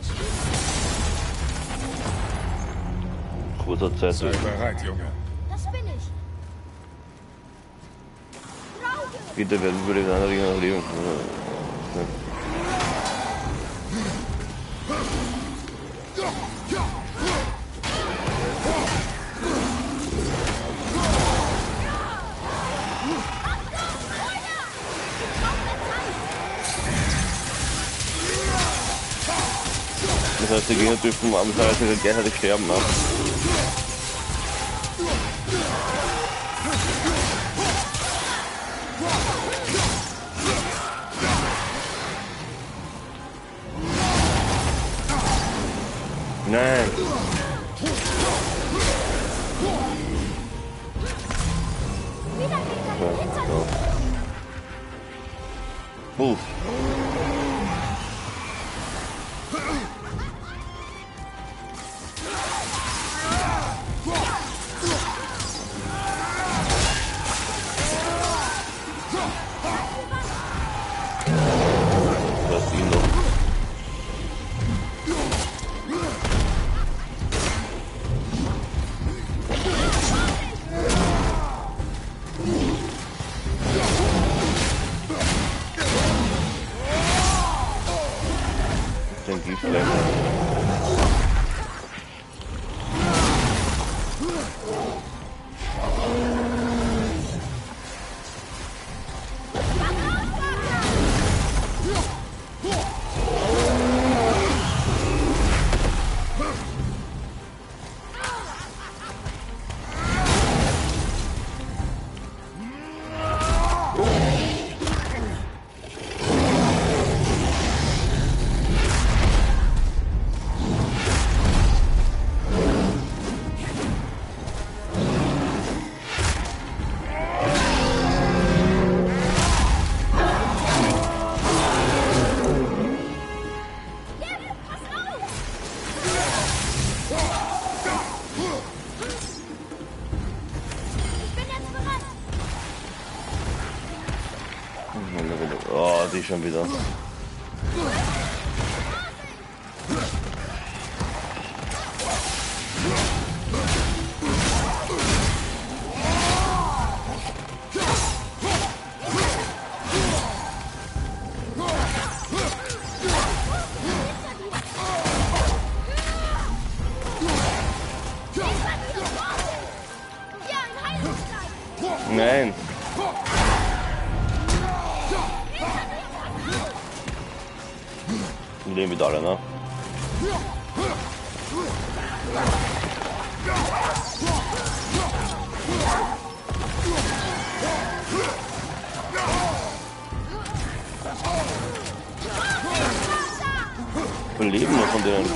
Stufe. Kurzer Zeit. Sei bereit, Junge. Das bin ich. Rauge! Bitte werden würde ich einer noch leben. Das heißt, die Gegner dürfen am Anfang gleichzeitig sterben. Ne? Nein! Move! Lass ihn noch. Den Giftleiter. Oh, die schon wieder. Nein. Die leben wieder alle, ne? Wir leben noch von denen.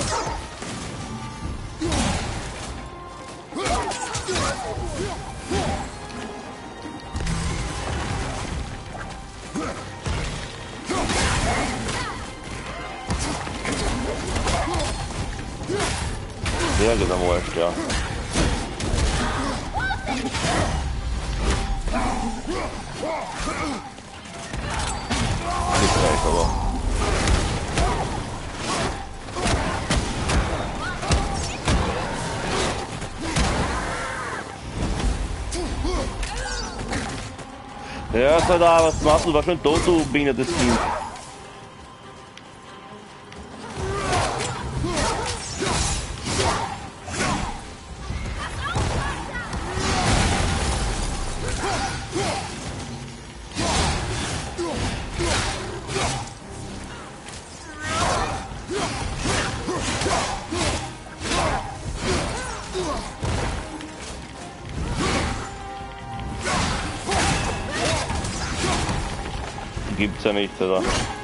Sehr genau, ja. reicht aber. Ja, so da, was machst du? Du warst schon tot, du behindertes Kind. Gibt's ja nicht, oder?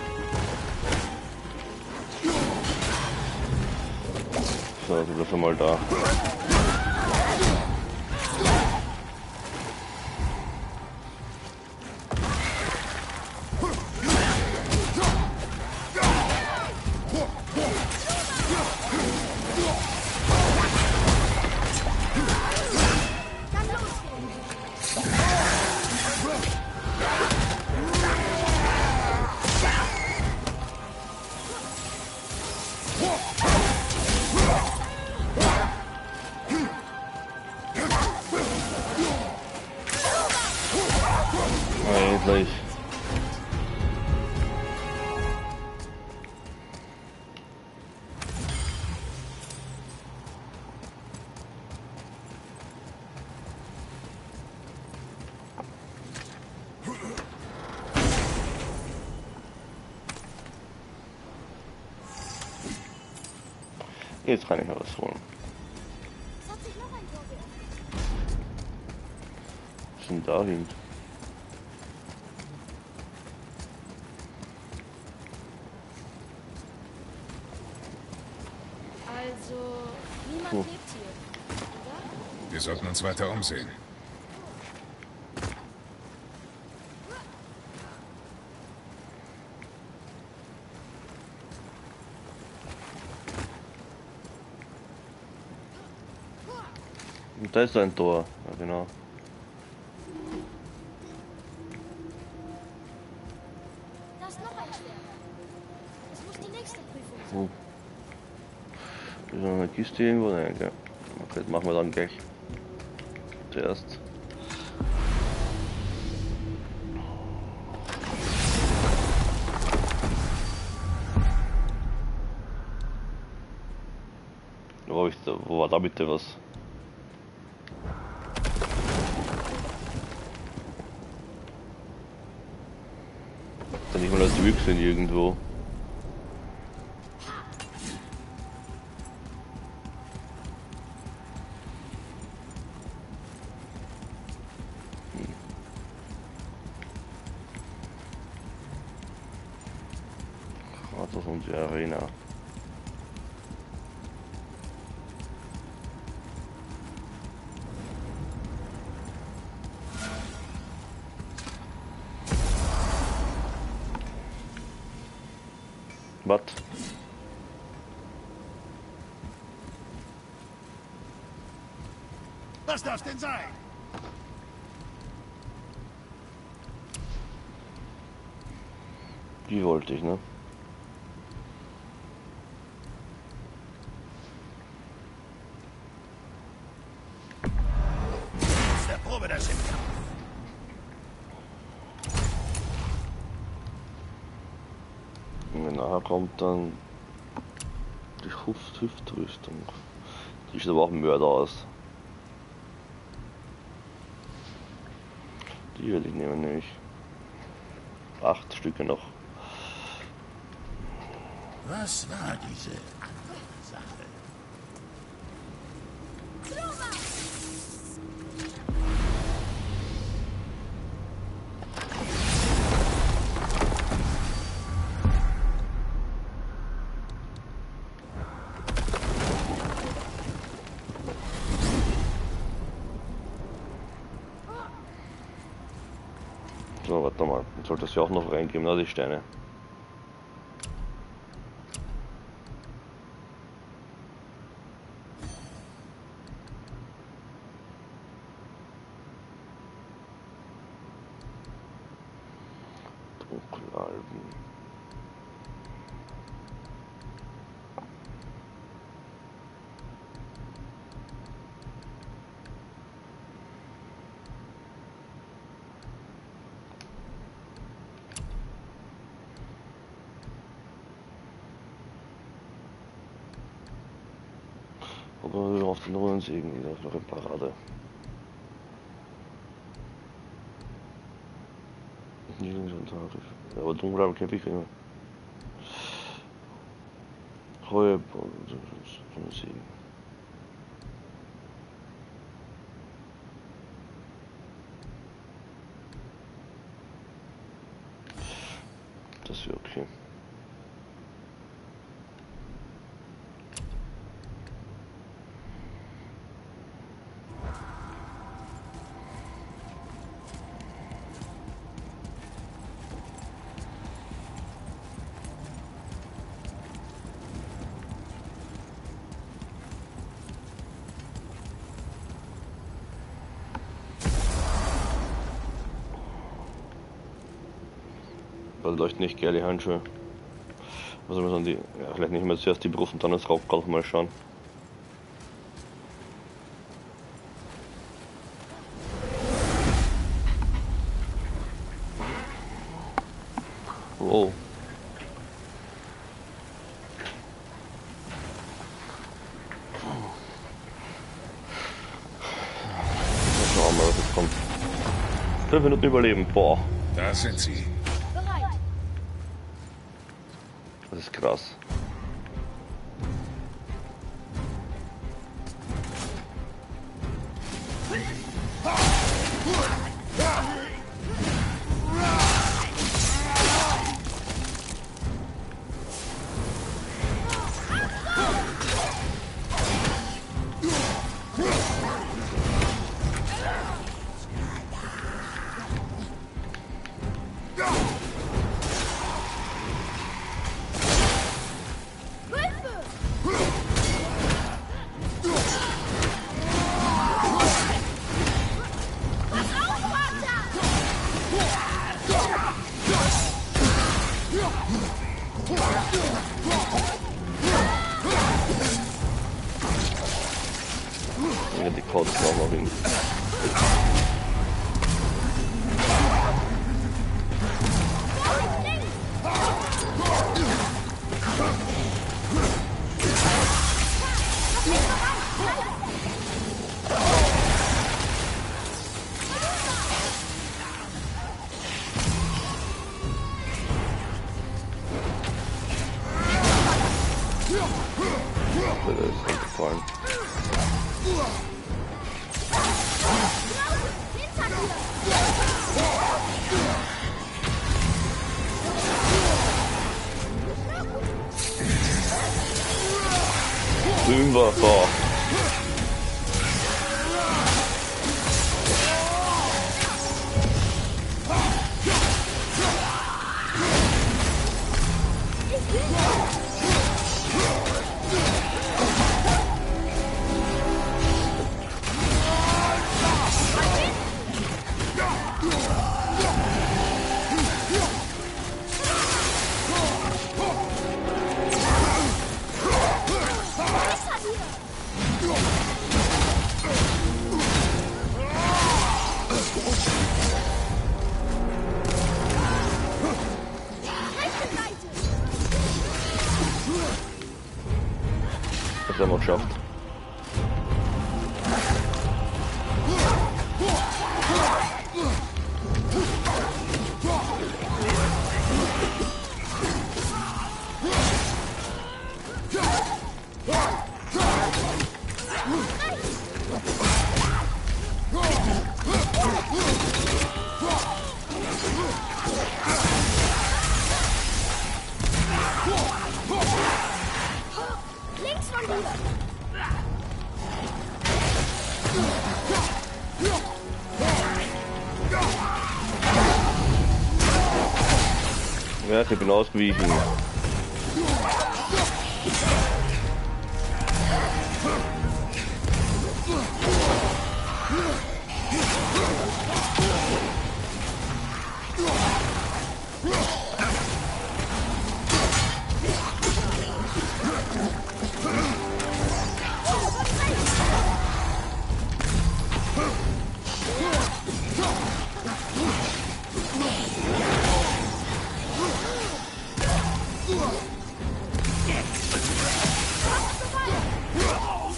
So, du bist schon mal da. Endlich. Jetzt kann ich mir was holen. Es hat sich noch ein Tor geöffnet. Was ist denn da hin? Also, niemand lebt hier, oder? Wir sollten uns weiter umsehen. Und da ist ein Tor, ja genau. Da ist noch ein Schwert. Das muss die nächste Prüfung sein. Ist noch eine Kiste irgendwo? Nein, okay. Okay, das machen wir dann gleich. Zuerst. Wo war da bitte was? Da nicht mal das Wüchsen irgendwo. Das ist unsere Arena. Was? Was darf's denn sein? Die wollte ich, ne? Probe das im Kampf. Und nachher kommt dann die Hüftrüstung. Die sieht aber auch ein Mörder aus. Die will ich nehmen, nämlich 8 Stücke noch. Was war diese Sache? So, warte mal. Dann sollte es ja auch noch reingeben, na, die Steine. Dunkelalben. Oder auf den Runensegen wieder noch eine Parade. Aber dunkelblau kämpfe ich immer. Heu, Runensegen. Das wäre okay. Leuchten nicht geile Handschuhe. Also wir die, ja, vielleicht nicht mehr zuerst die Brust und dann das Raubkalk mal schauen. Wow. Schauen wir mal, was jetzt kommt. 5 Minuten überleben, boah. Da sind sie. Das ist krass. Ja, die Codes auch noch hin. Das ist gefallen. Fünfer, so. Das haben wir geschafft. Links von dir! Ja, ich bin ausgewichen.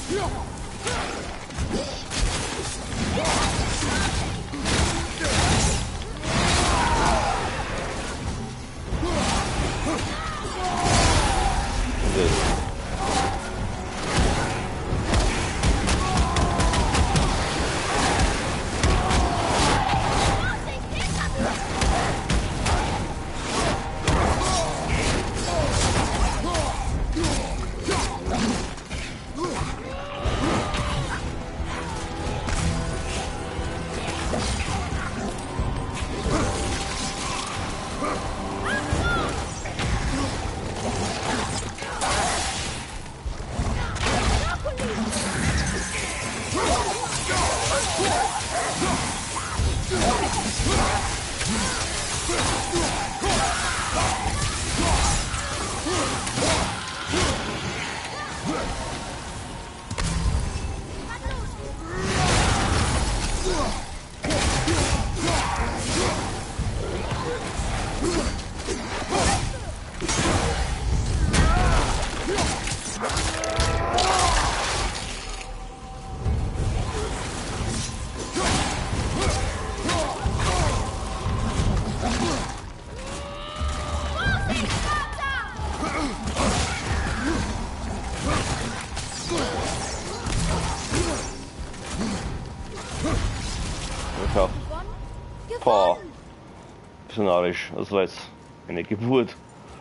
Boah, missionarisch, das war jetzt eine Geburt.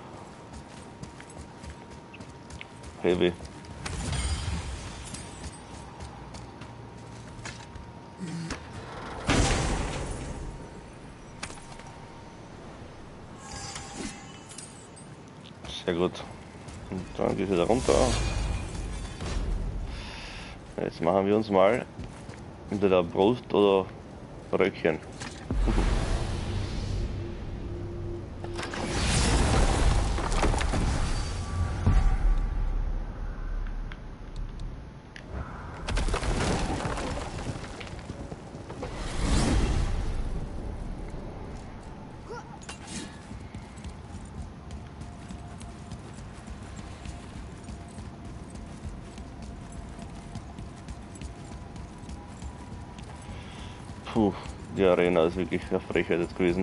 Heavy. Sehr gut. Und dann geht es wieder runter. Jetzt machen wir uns mal entweder Brust oder Röckchen. Puh, die Arena ist wirklich eine Frechheit jetzt gewesen.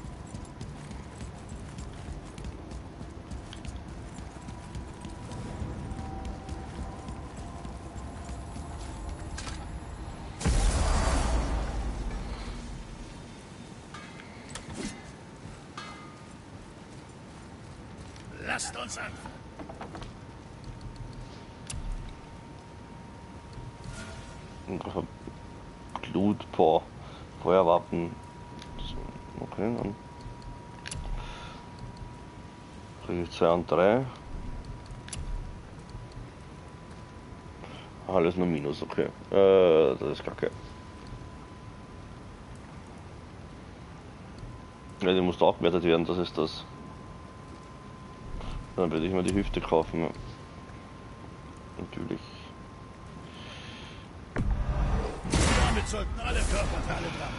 Lasst uns an. Glut, boah, Feuerwaffen. Okay, dann kriege ich 2 und 3. Alles nur Minus, okay. Das ist kacke. Ja, die muss aufgewertet werden, das ist das. Dann würde ich mir die Hüfte kaufen. Ja. Natürlich. Damit sollten alle Körperteile dran.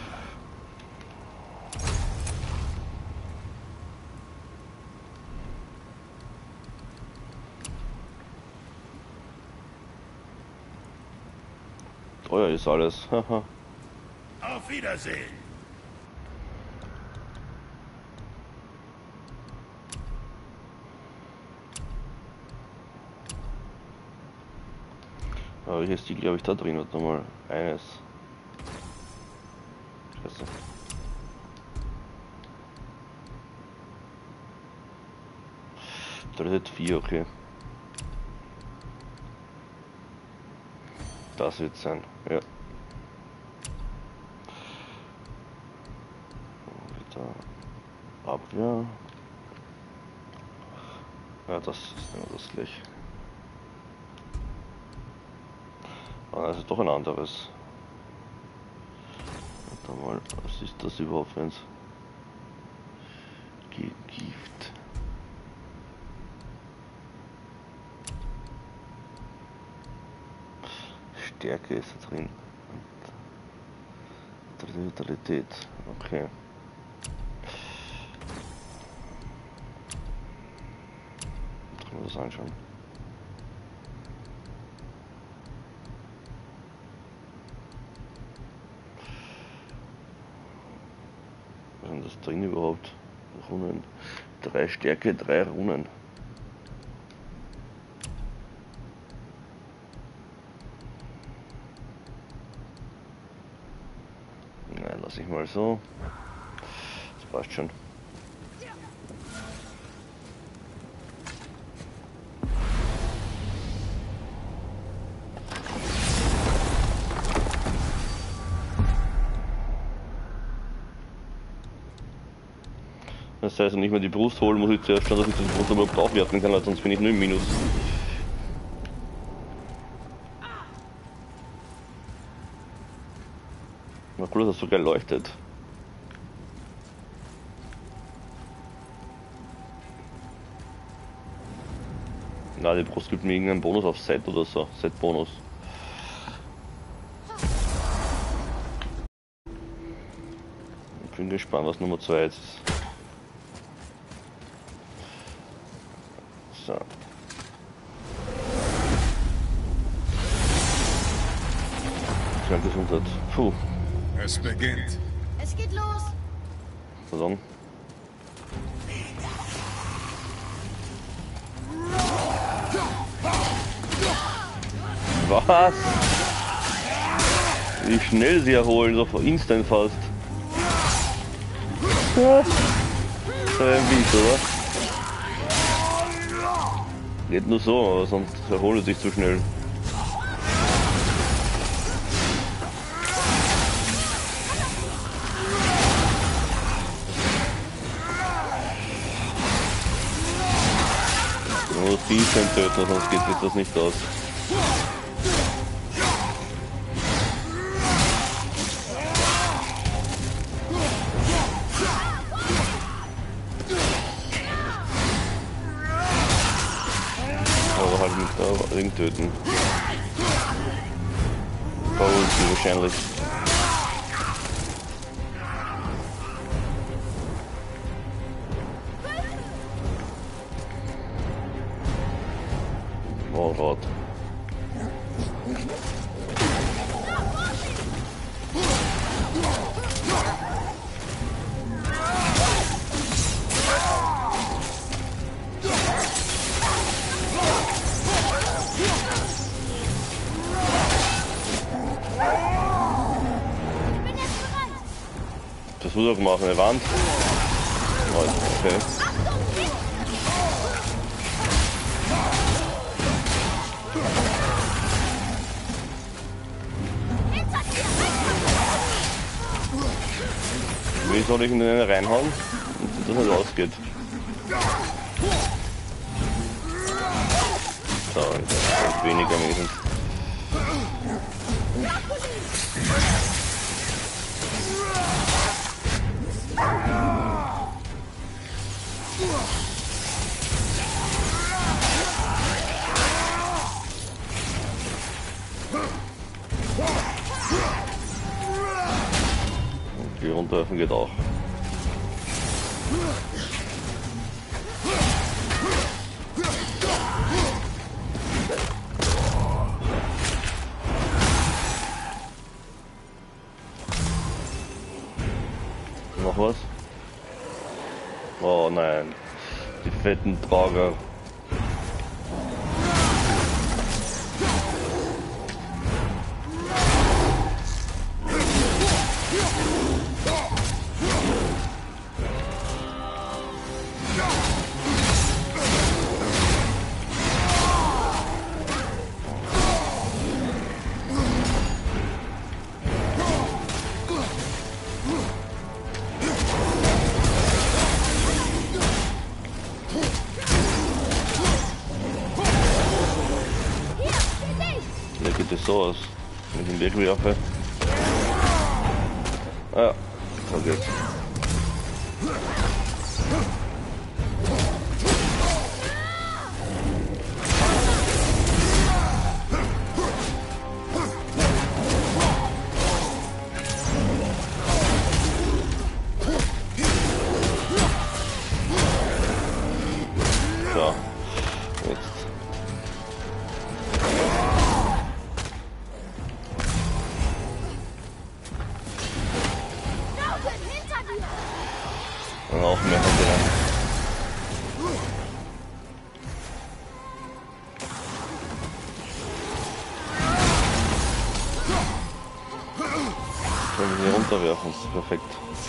Teuer ist alles. Auf Wiedersehen. Aber welches Stil habe ich da drin? Warte mal. Eines. Scheiße. Da ist 4, okay. Das wird sein, ja. Wieder Abwehr. Ja, das ist immer das gleiche. Ah, das ist doch ein anderes. Warte mal, was ist das überhaupt, wenn es Gift? Stärke ist da drin. Vitalität, okay. Können wir das anschauen? denn das drin überhaupt? Runen. 3 Stärke, 3 Runen. Nein, lass ich mal so. Das passt schon. Das heißt, wenn ich mir die Brust holen, muss ich zuerst schauen, dass ich die Brust überhaupt aufwerten kann, weil sonst bin ich nur im Minus. Na cool, dass das so geil leuchtet. Na, die Brust gibt mir irgendeinen Bonus auf Set oder so. Set-Bonus. Ich bin gespannt, was Nummer 2 jetzt ist. So. Gesundheit. Puh. Es beginnt. Es geht los. Pardon. Was? Wie schnell sie erholen, so vor Instant fast. Ja. So ein Wind, oder? Geht nur so, aber sonst erholt es sich zu schnell. Man muss die Instant töten, sonst geht sich das nicht aus. Aber halt mit der Ring töten. Verholen wahrscheinlich. Oh Gott. Das muss er gemacht, eine Wand. Oh, okay. Wie soll ich in den reinhauen, dass das nicht ausgeht? So, jetzt ist weniger wenigstens. Die runterwerfen geht auch. Noch was? Oh nein, die fetten Trager. Da geht es so aus, wenn ich den Weg werfe. Ja, so geht's. So, jetzt. Laufen hinter Soll mich hier runterwerfen. Perfekt.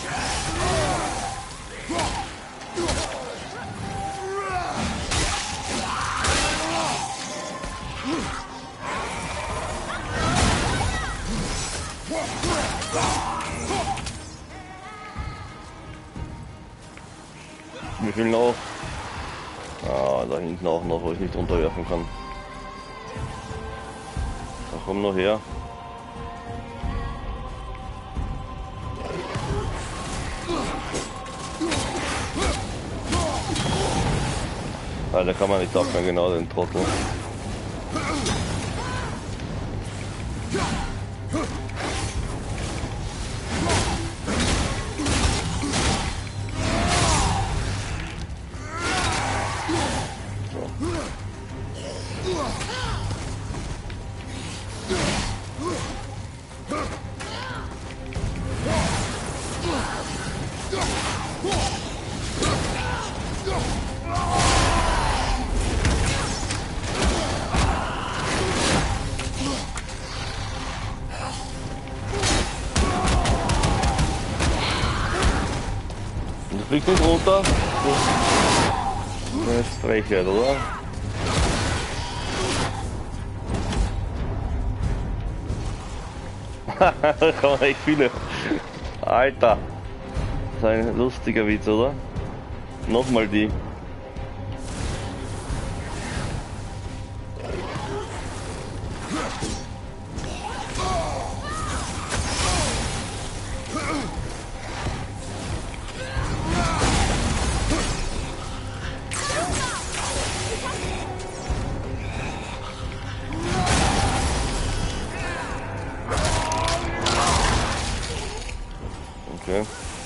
Wie viel noch? Ah, da hinten auch noch, wo ich nicht runterwerfen kann. Da komm noch her. Ah, da kann man nicht abfangen, genau den Trottel. Fliegt nicht runter. Das ist Frechheit, oder? Da kommen echt viele. Alter. Das ist ein lustiger Witz, oder? Nochmal die. Okay.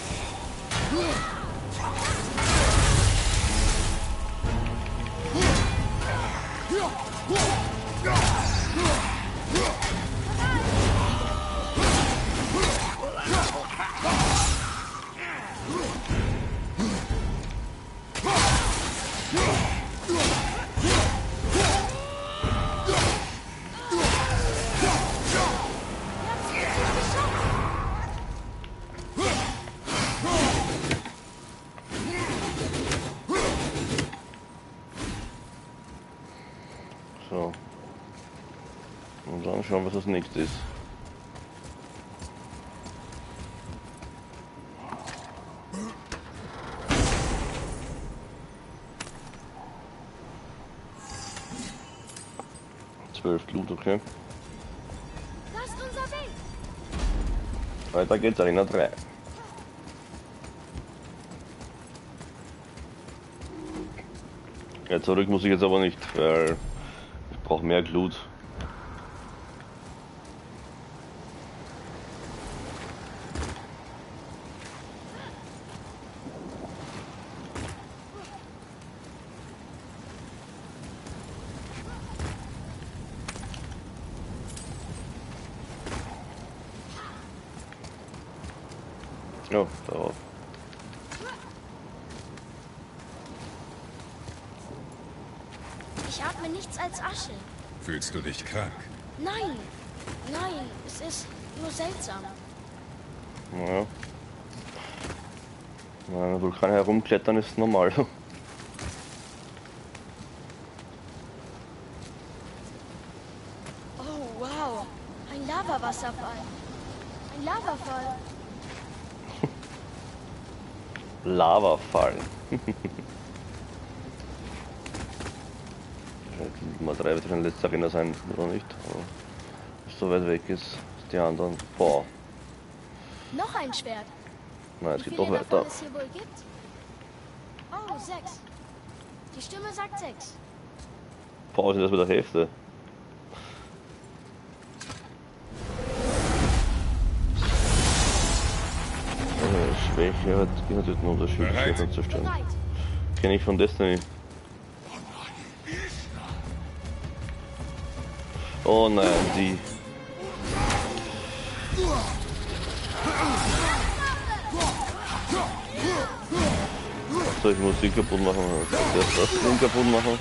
So. Und dann schauen, was das nächste ist. Blut, okay. Das ist unser Weg. Weiter geht's, Arena 3. Ja, zurück muss ich jetzt aber nicht, weil ich brauche mehr Glut. Ja, darauf. Ich atme nichts als Asche. Fühlst du dich krank? Nein, nein, es ist nur seltsam. Naja. Wenn Vulkan herumklettern ist normal. Oh, wow, ein Lavawasserfall. Ein Lavafall. Lavafall. Mal 3 wird schon letzte Arena sein, oder nicht? Aber so weit weg ist die anderen. Boah. Noch ein Schwert. Nein, es Wie geht viele doch davon weiter. es hier wohl gibt? Oh, 6. Die Stimme sagt 6. Boah, sind das mit der Hälfte. Schwäche hat natürlich einen Unterschied, Schwert zu zerstören. Bereit. Kenne ich von Destiny. Oh nein, die. Soll ich Musik kaputt machen? Das Ding kaputt machen?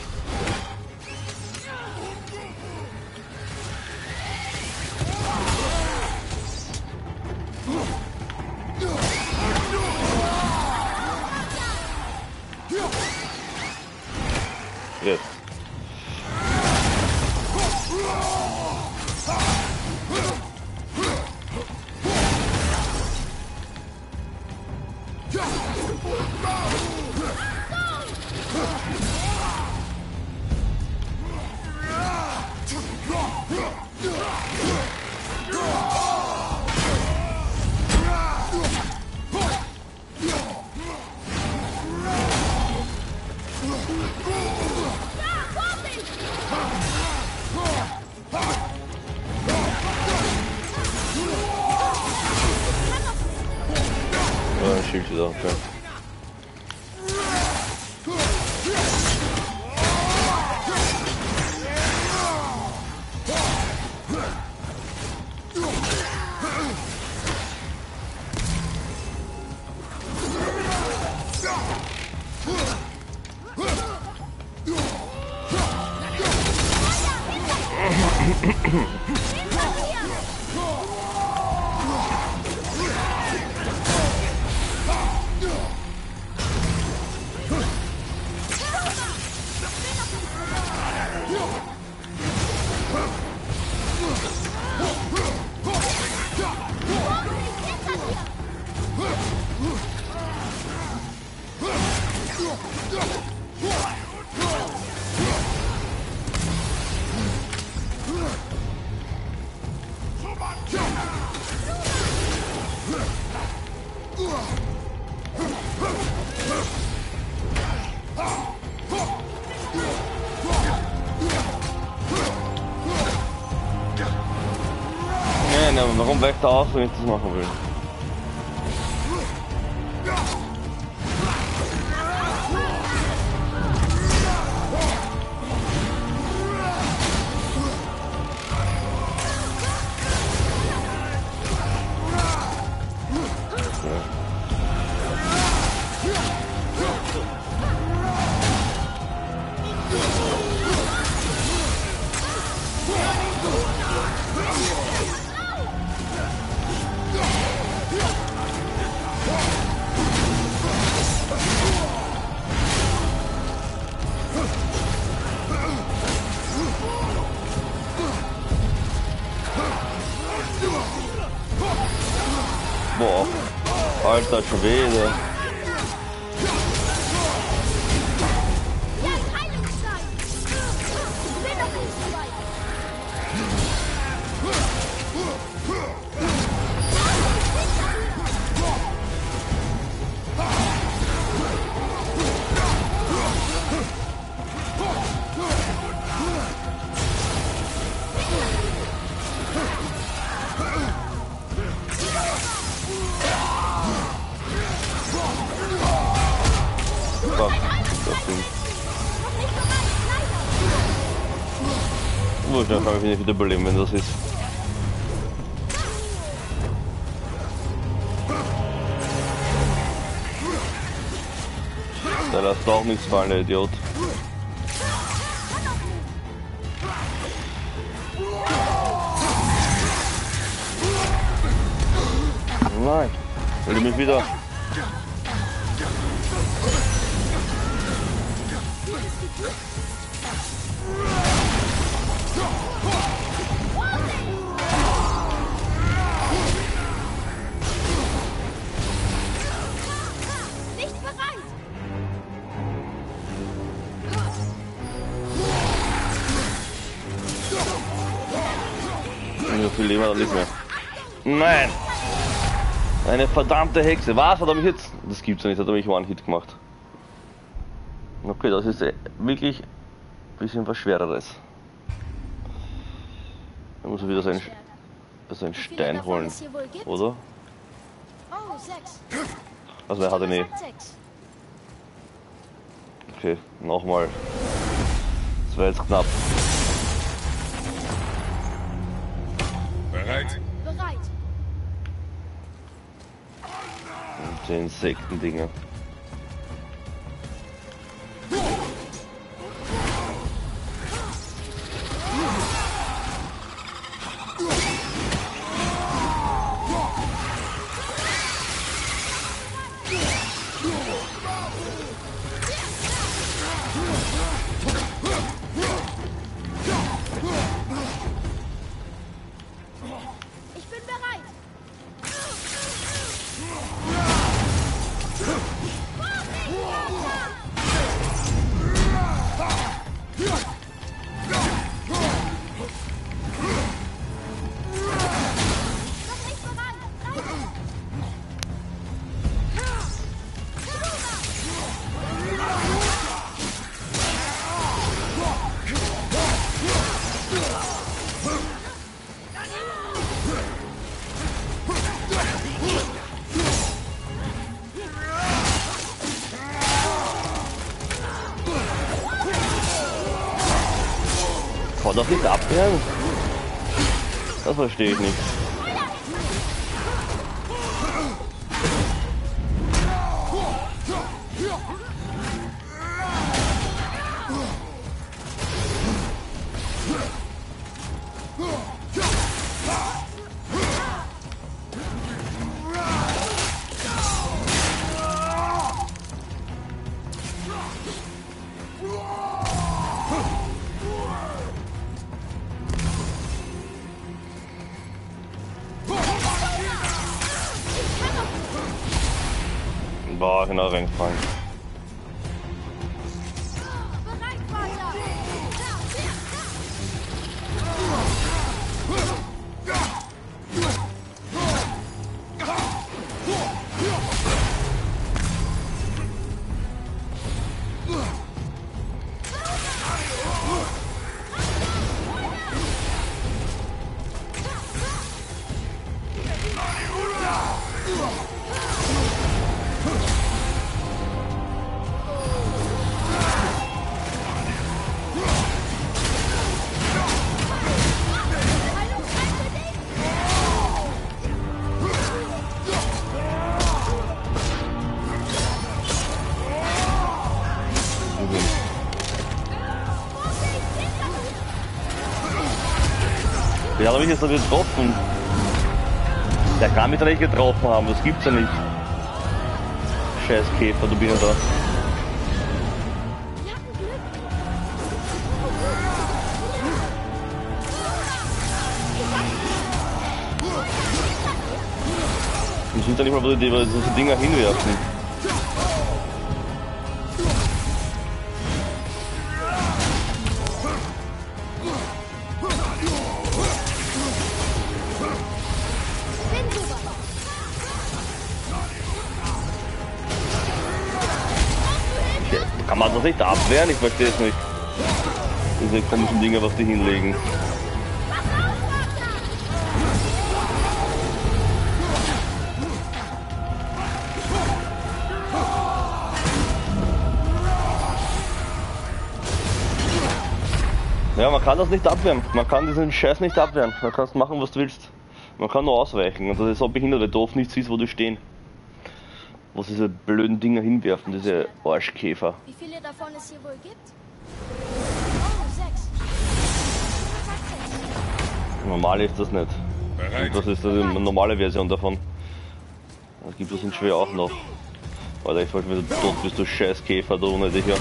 Schild wieder. Okay. Warum weicht er aus, wenn ich das machen will? Boah, Alter, schon wieder. Dann kann ich nicht wieder überleben, wenn das ist. Der lässt auch nichts fallen, der Idiot. Nein, will ich mich wieder. So viel Leben hat er nicht mehr. Nein! Eine verdammte Hexe. Was hat er mich jetzt? Das gibt's ja nicht, hat er mich One-Hit gemacht. Okay, das ist wirklich ein bisschen was Schwereres. Da muss er wieder seinen Stein holen. Oder? Oh, 6. Also er hatte nicht. Okay, nochmal. Das war jetzt knapp. Bereit? Bereit. Und die Insektendinger. man das nicht abwehren? Das verstehe ich nicht. Boah, genau reingefallen. Der hat mich jetzt noch getroffen. Der kann mich da nicht getroffen haben, das gibt's ja nicht. Scheiß Käfer, du bist ja da. Wir sind ja nicht mal, wo die so Dinger hinwerfen. Kann man das nicht abwehren? Ich verstehe es nicht. Diese komischen Dinger, was die hinlegen. Ja, man kann das nicht abwehren. Man kann diesen Scheiß nicht abwehren. Man kann machen, was du willst. Man kann nur ausweichen. Und das ist so behindert, weil du oft nicht siehst, wo du stehen. Wo sie diese blöden Dinger hinwerfen, diese Arschkäfer. Wie viele davon es hier wohl gibt? Oh, 6. Normal ist das nicht. Und das ist eine normale Version davon. Es gibt das in schwer auch noch. Alter, ich wollte wieder tot bist, du scheiß Käfer, da ohne dich hier.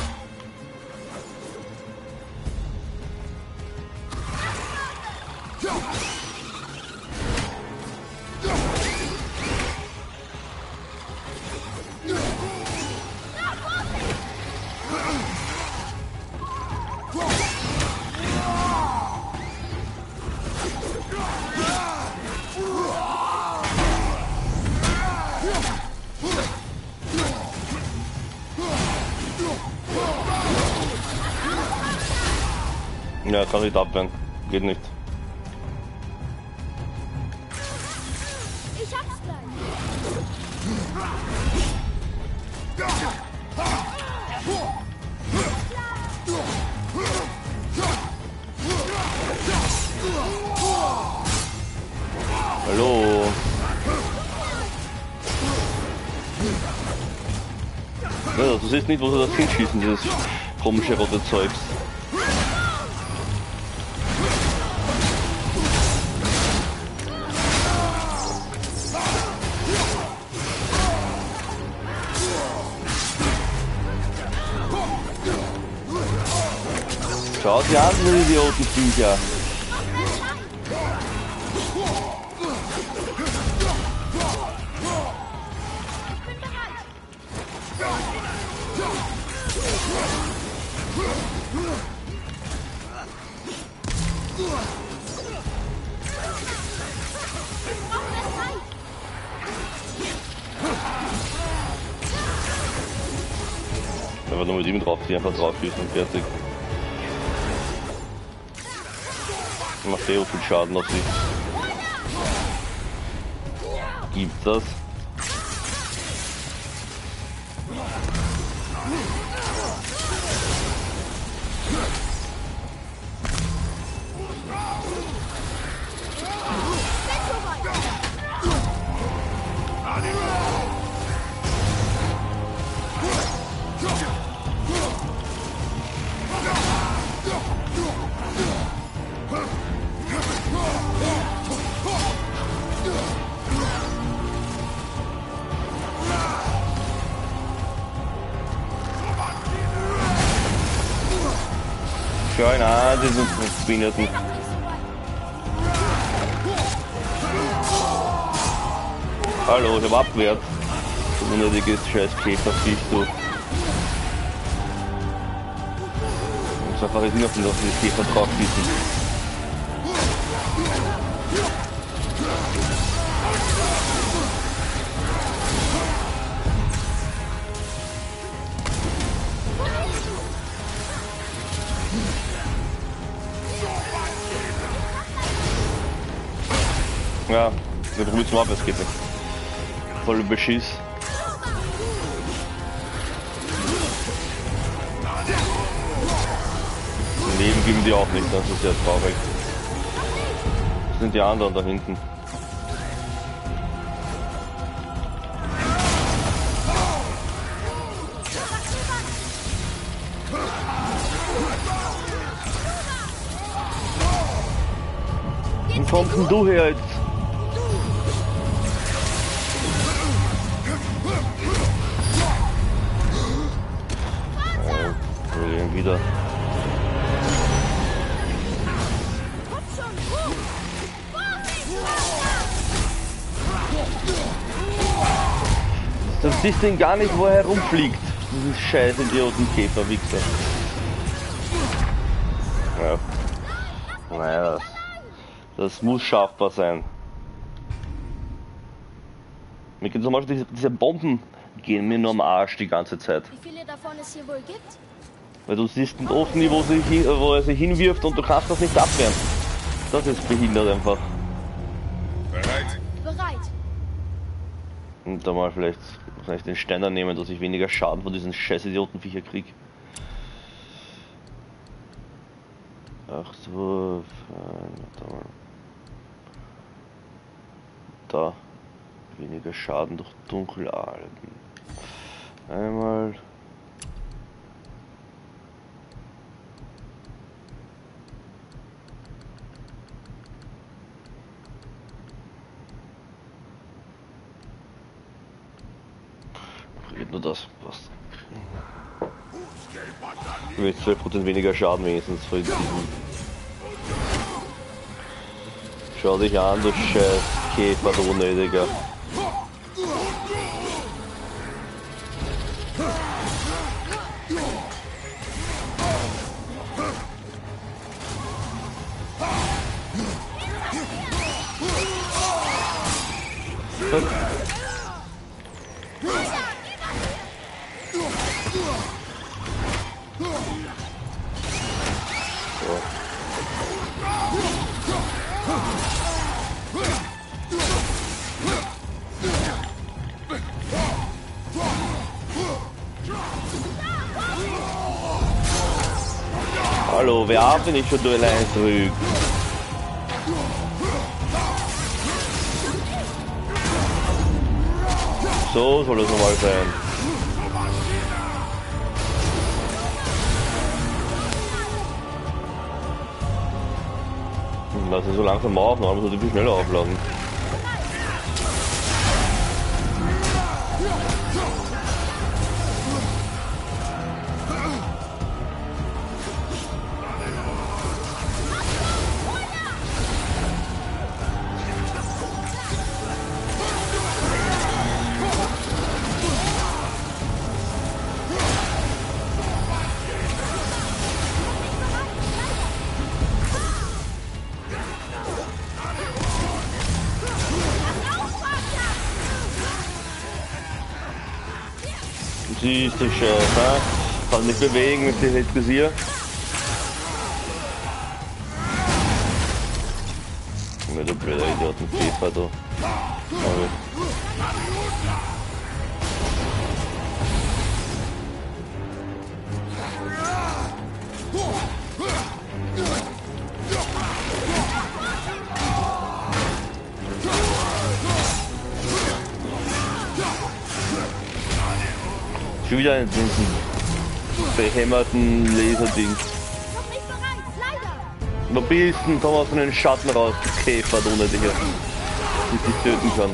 Ja, kann nicht abwehren. Geht nicht. Ich hab's gleich. Hallo. Ja, du siehst nicht, wo sie das hinschießen, dieses komische rote Zeugs. Schaut ja an, diese Idiotenviecher. Einfach nur mit ihm drauf, die einfach drauf schießen und fertig. Macht sehr viel Schaden auf sie. Gibt das? diesen Behinderten. Hallo, ich hab abwehrt. So unnötiges scheiß Käferviech, du. Und so einfach jetzt nicht auf die Käfer drauf schießen. Ja, wir probieren es mal ab, es geht nicht. Voll Beschiss. Leben geben die auch nicht, das ist ja traurig. Das sind die anderen da hinten. Wo kommst denn du her jetzt? Wieder. Du siehst den gar nicht, wo er herumfliegt. Dieses scheiß Idiotenkäfer-Wichser. Ja. Naja, das muss schaffbar sein. Mir geht zum Beispiel diese Bomben gehen mir nur am Arsch die ganze Zeit. Wie viele davon es hier wohl gibt? Weil du siehst oft nie, wo er sich hinwirft und du kannst das nicht abwehren. Das ist behindert einfach. Bereit? Bereit. Und da mal vielleicht kann ich den Steiner nehmen, dass ich weniger Schaden von diesen scheiß Idiotenviecher krieg. Ach so, da. Weniger Schaden durch Dunkelalben. Einmal. Nur das passt. Mit 12% weniger Schaden wenigstens für diesen. Schau dich an, du scheiß Käfer, du unnötiger. Hallo, wer hat denn nicht schon Duell 1 drückt? So soll es normal sein. Lass es so langsam aufladen, aber muss ein bisschen schneller aufladen. Siehst du schon, ne? Kann nicht bewegen mit dem Visier. Junge, du blöder Idiotenkäfer, du. Schon wieder in diesen behämmerten Laserding. Noch nicht bereit, leider. Wo bist du? Komm aus den Schatten raus, du Käfer, du nicht, die dich töten kann.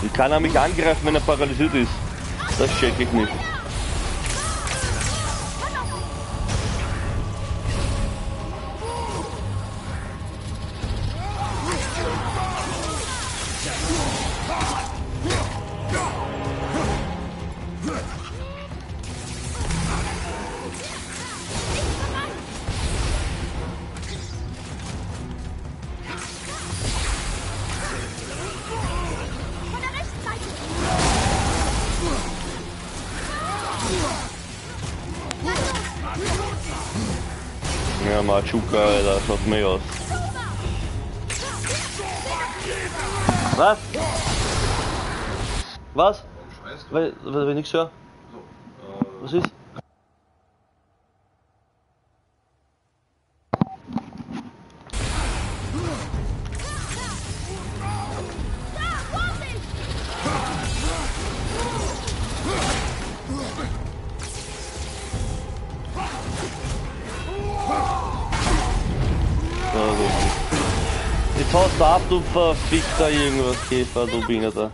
Wie kann er mich angreifen, wenn er paralysiert ist? Das check ich nicht. Ja, Machuka, Alter, schaut mega aus. Was? Was? Weil ich nichts höre? Was ist? Jetzt haust du ab, du verfickter irgendwas, Käfer, du Bingerter.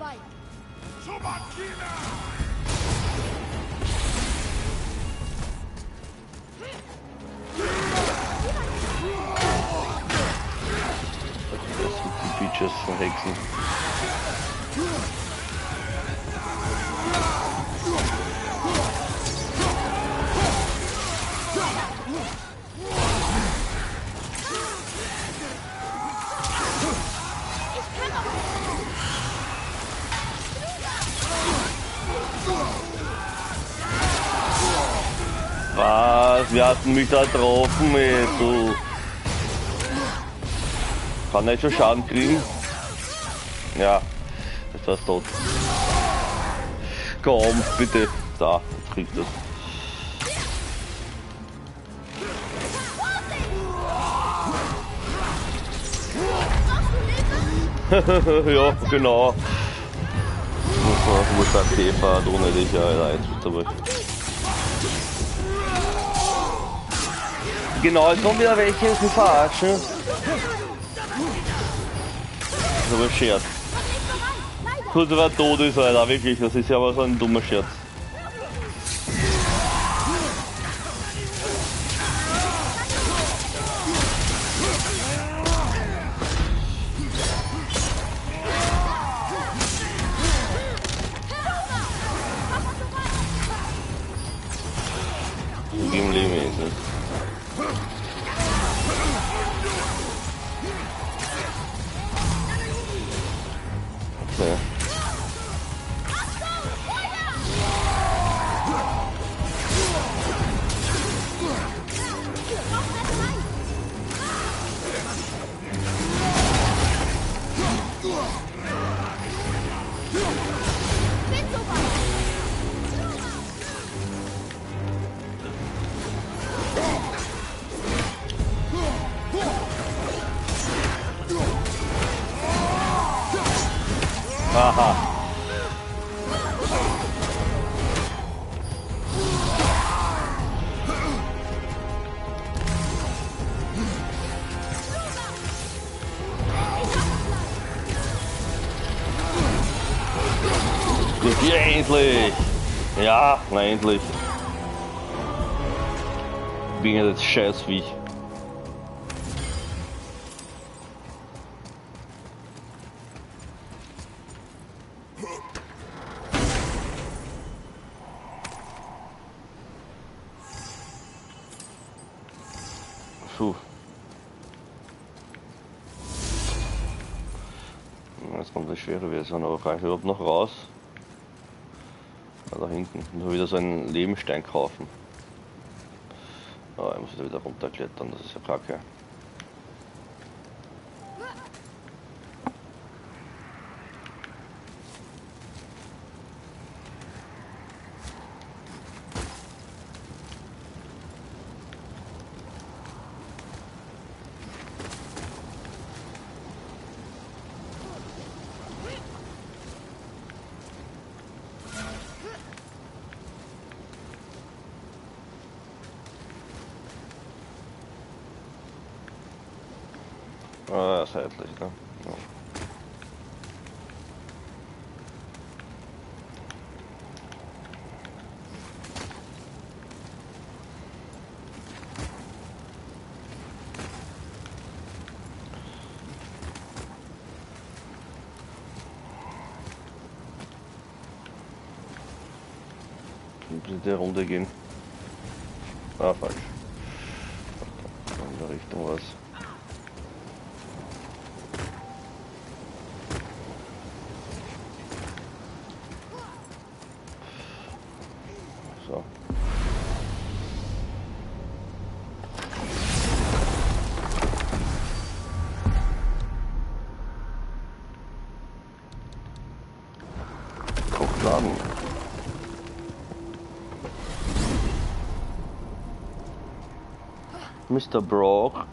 Die Bitches von Hexen. Was? Wir hatten mich da getroffen, ey, du. Kann er schon Schaden kriegen? Ja, jetzt war's tot. Komm, bitte. Da, kriegt das. Ja, genau. Muss der Käfer, ohne dich, ja, eins mit dabei. Genau, jetzt kommen wieder welche in verarschen. Das ist aber ein Scherz. Kurz weil er tot ist, Alter, wirklich, das ist ja aber so ein dummer Scherz. Im Leben ist es. Okay. Aha. Ja, endlich! Ja, na endlich. Bin ja das Scheißviech. Puh. Jetzt kommt eine schwere Version, aber kann ich überhaupt noch raus? Da hinten. Nur wieder so einen Lebenstein kaufen. Aber ich muss da wieder runterklettern, das ist ja kacke. Ah, seitlich, ne? Ja. In der Runde gehen. Ah, falsch. In der Richtung was. So. Kopfladen. Mr. Brock.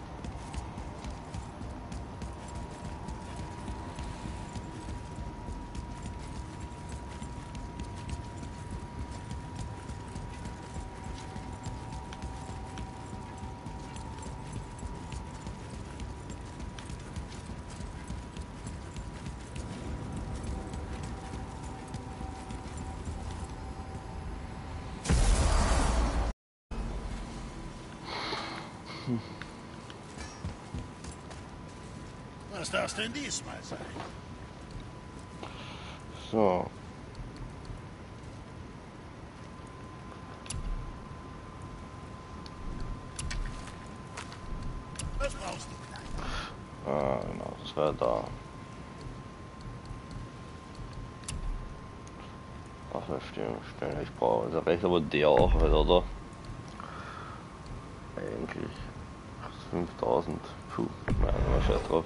Was darf's denn diesmal sein? So. Was brauchst du, Kleiner? Ah, genau, das war da. Ach, das stimmt. Ich brauche, da reicht aber der auch, halt, oder? Eigentlich 5000. Puh, nein, mal scheiß drauf.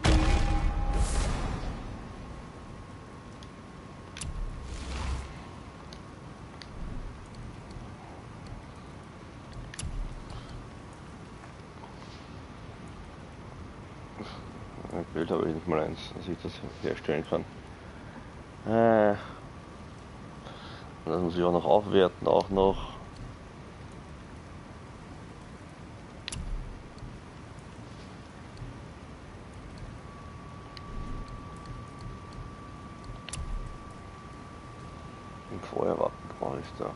Ein Bild habe ich nicht mal eins, dass ich das herstellen kann. Das muss ich auch noch aufwerten, auch noch. Ein Feuerwappen brauche ich da.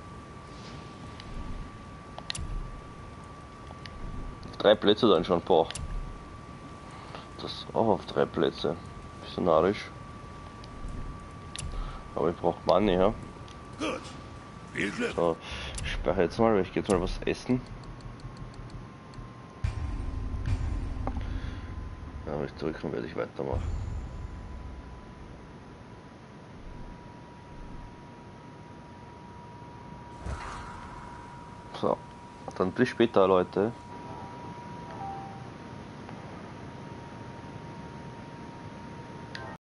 3 Plätze dann schon, boah. Das auch auf 3 Plätze. Bisschen narrisch. Aber ich brauche Money, ja. Gut. Viel Glück. So, ich speichere jetzt mal, weil ich gehe jetzt mal was essen. Ja, wenn ich zurückkomme, werde ich weitermachen. So, dann bis später, Leute.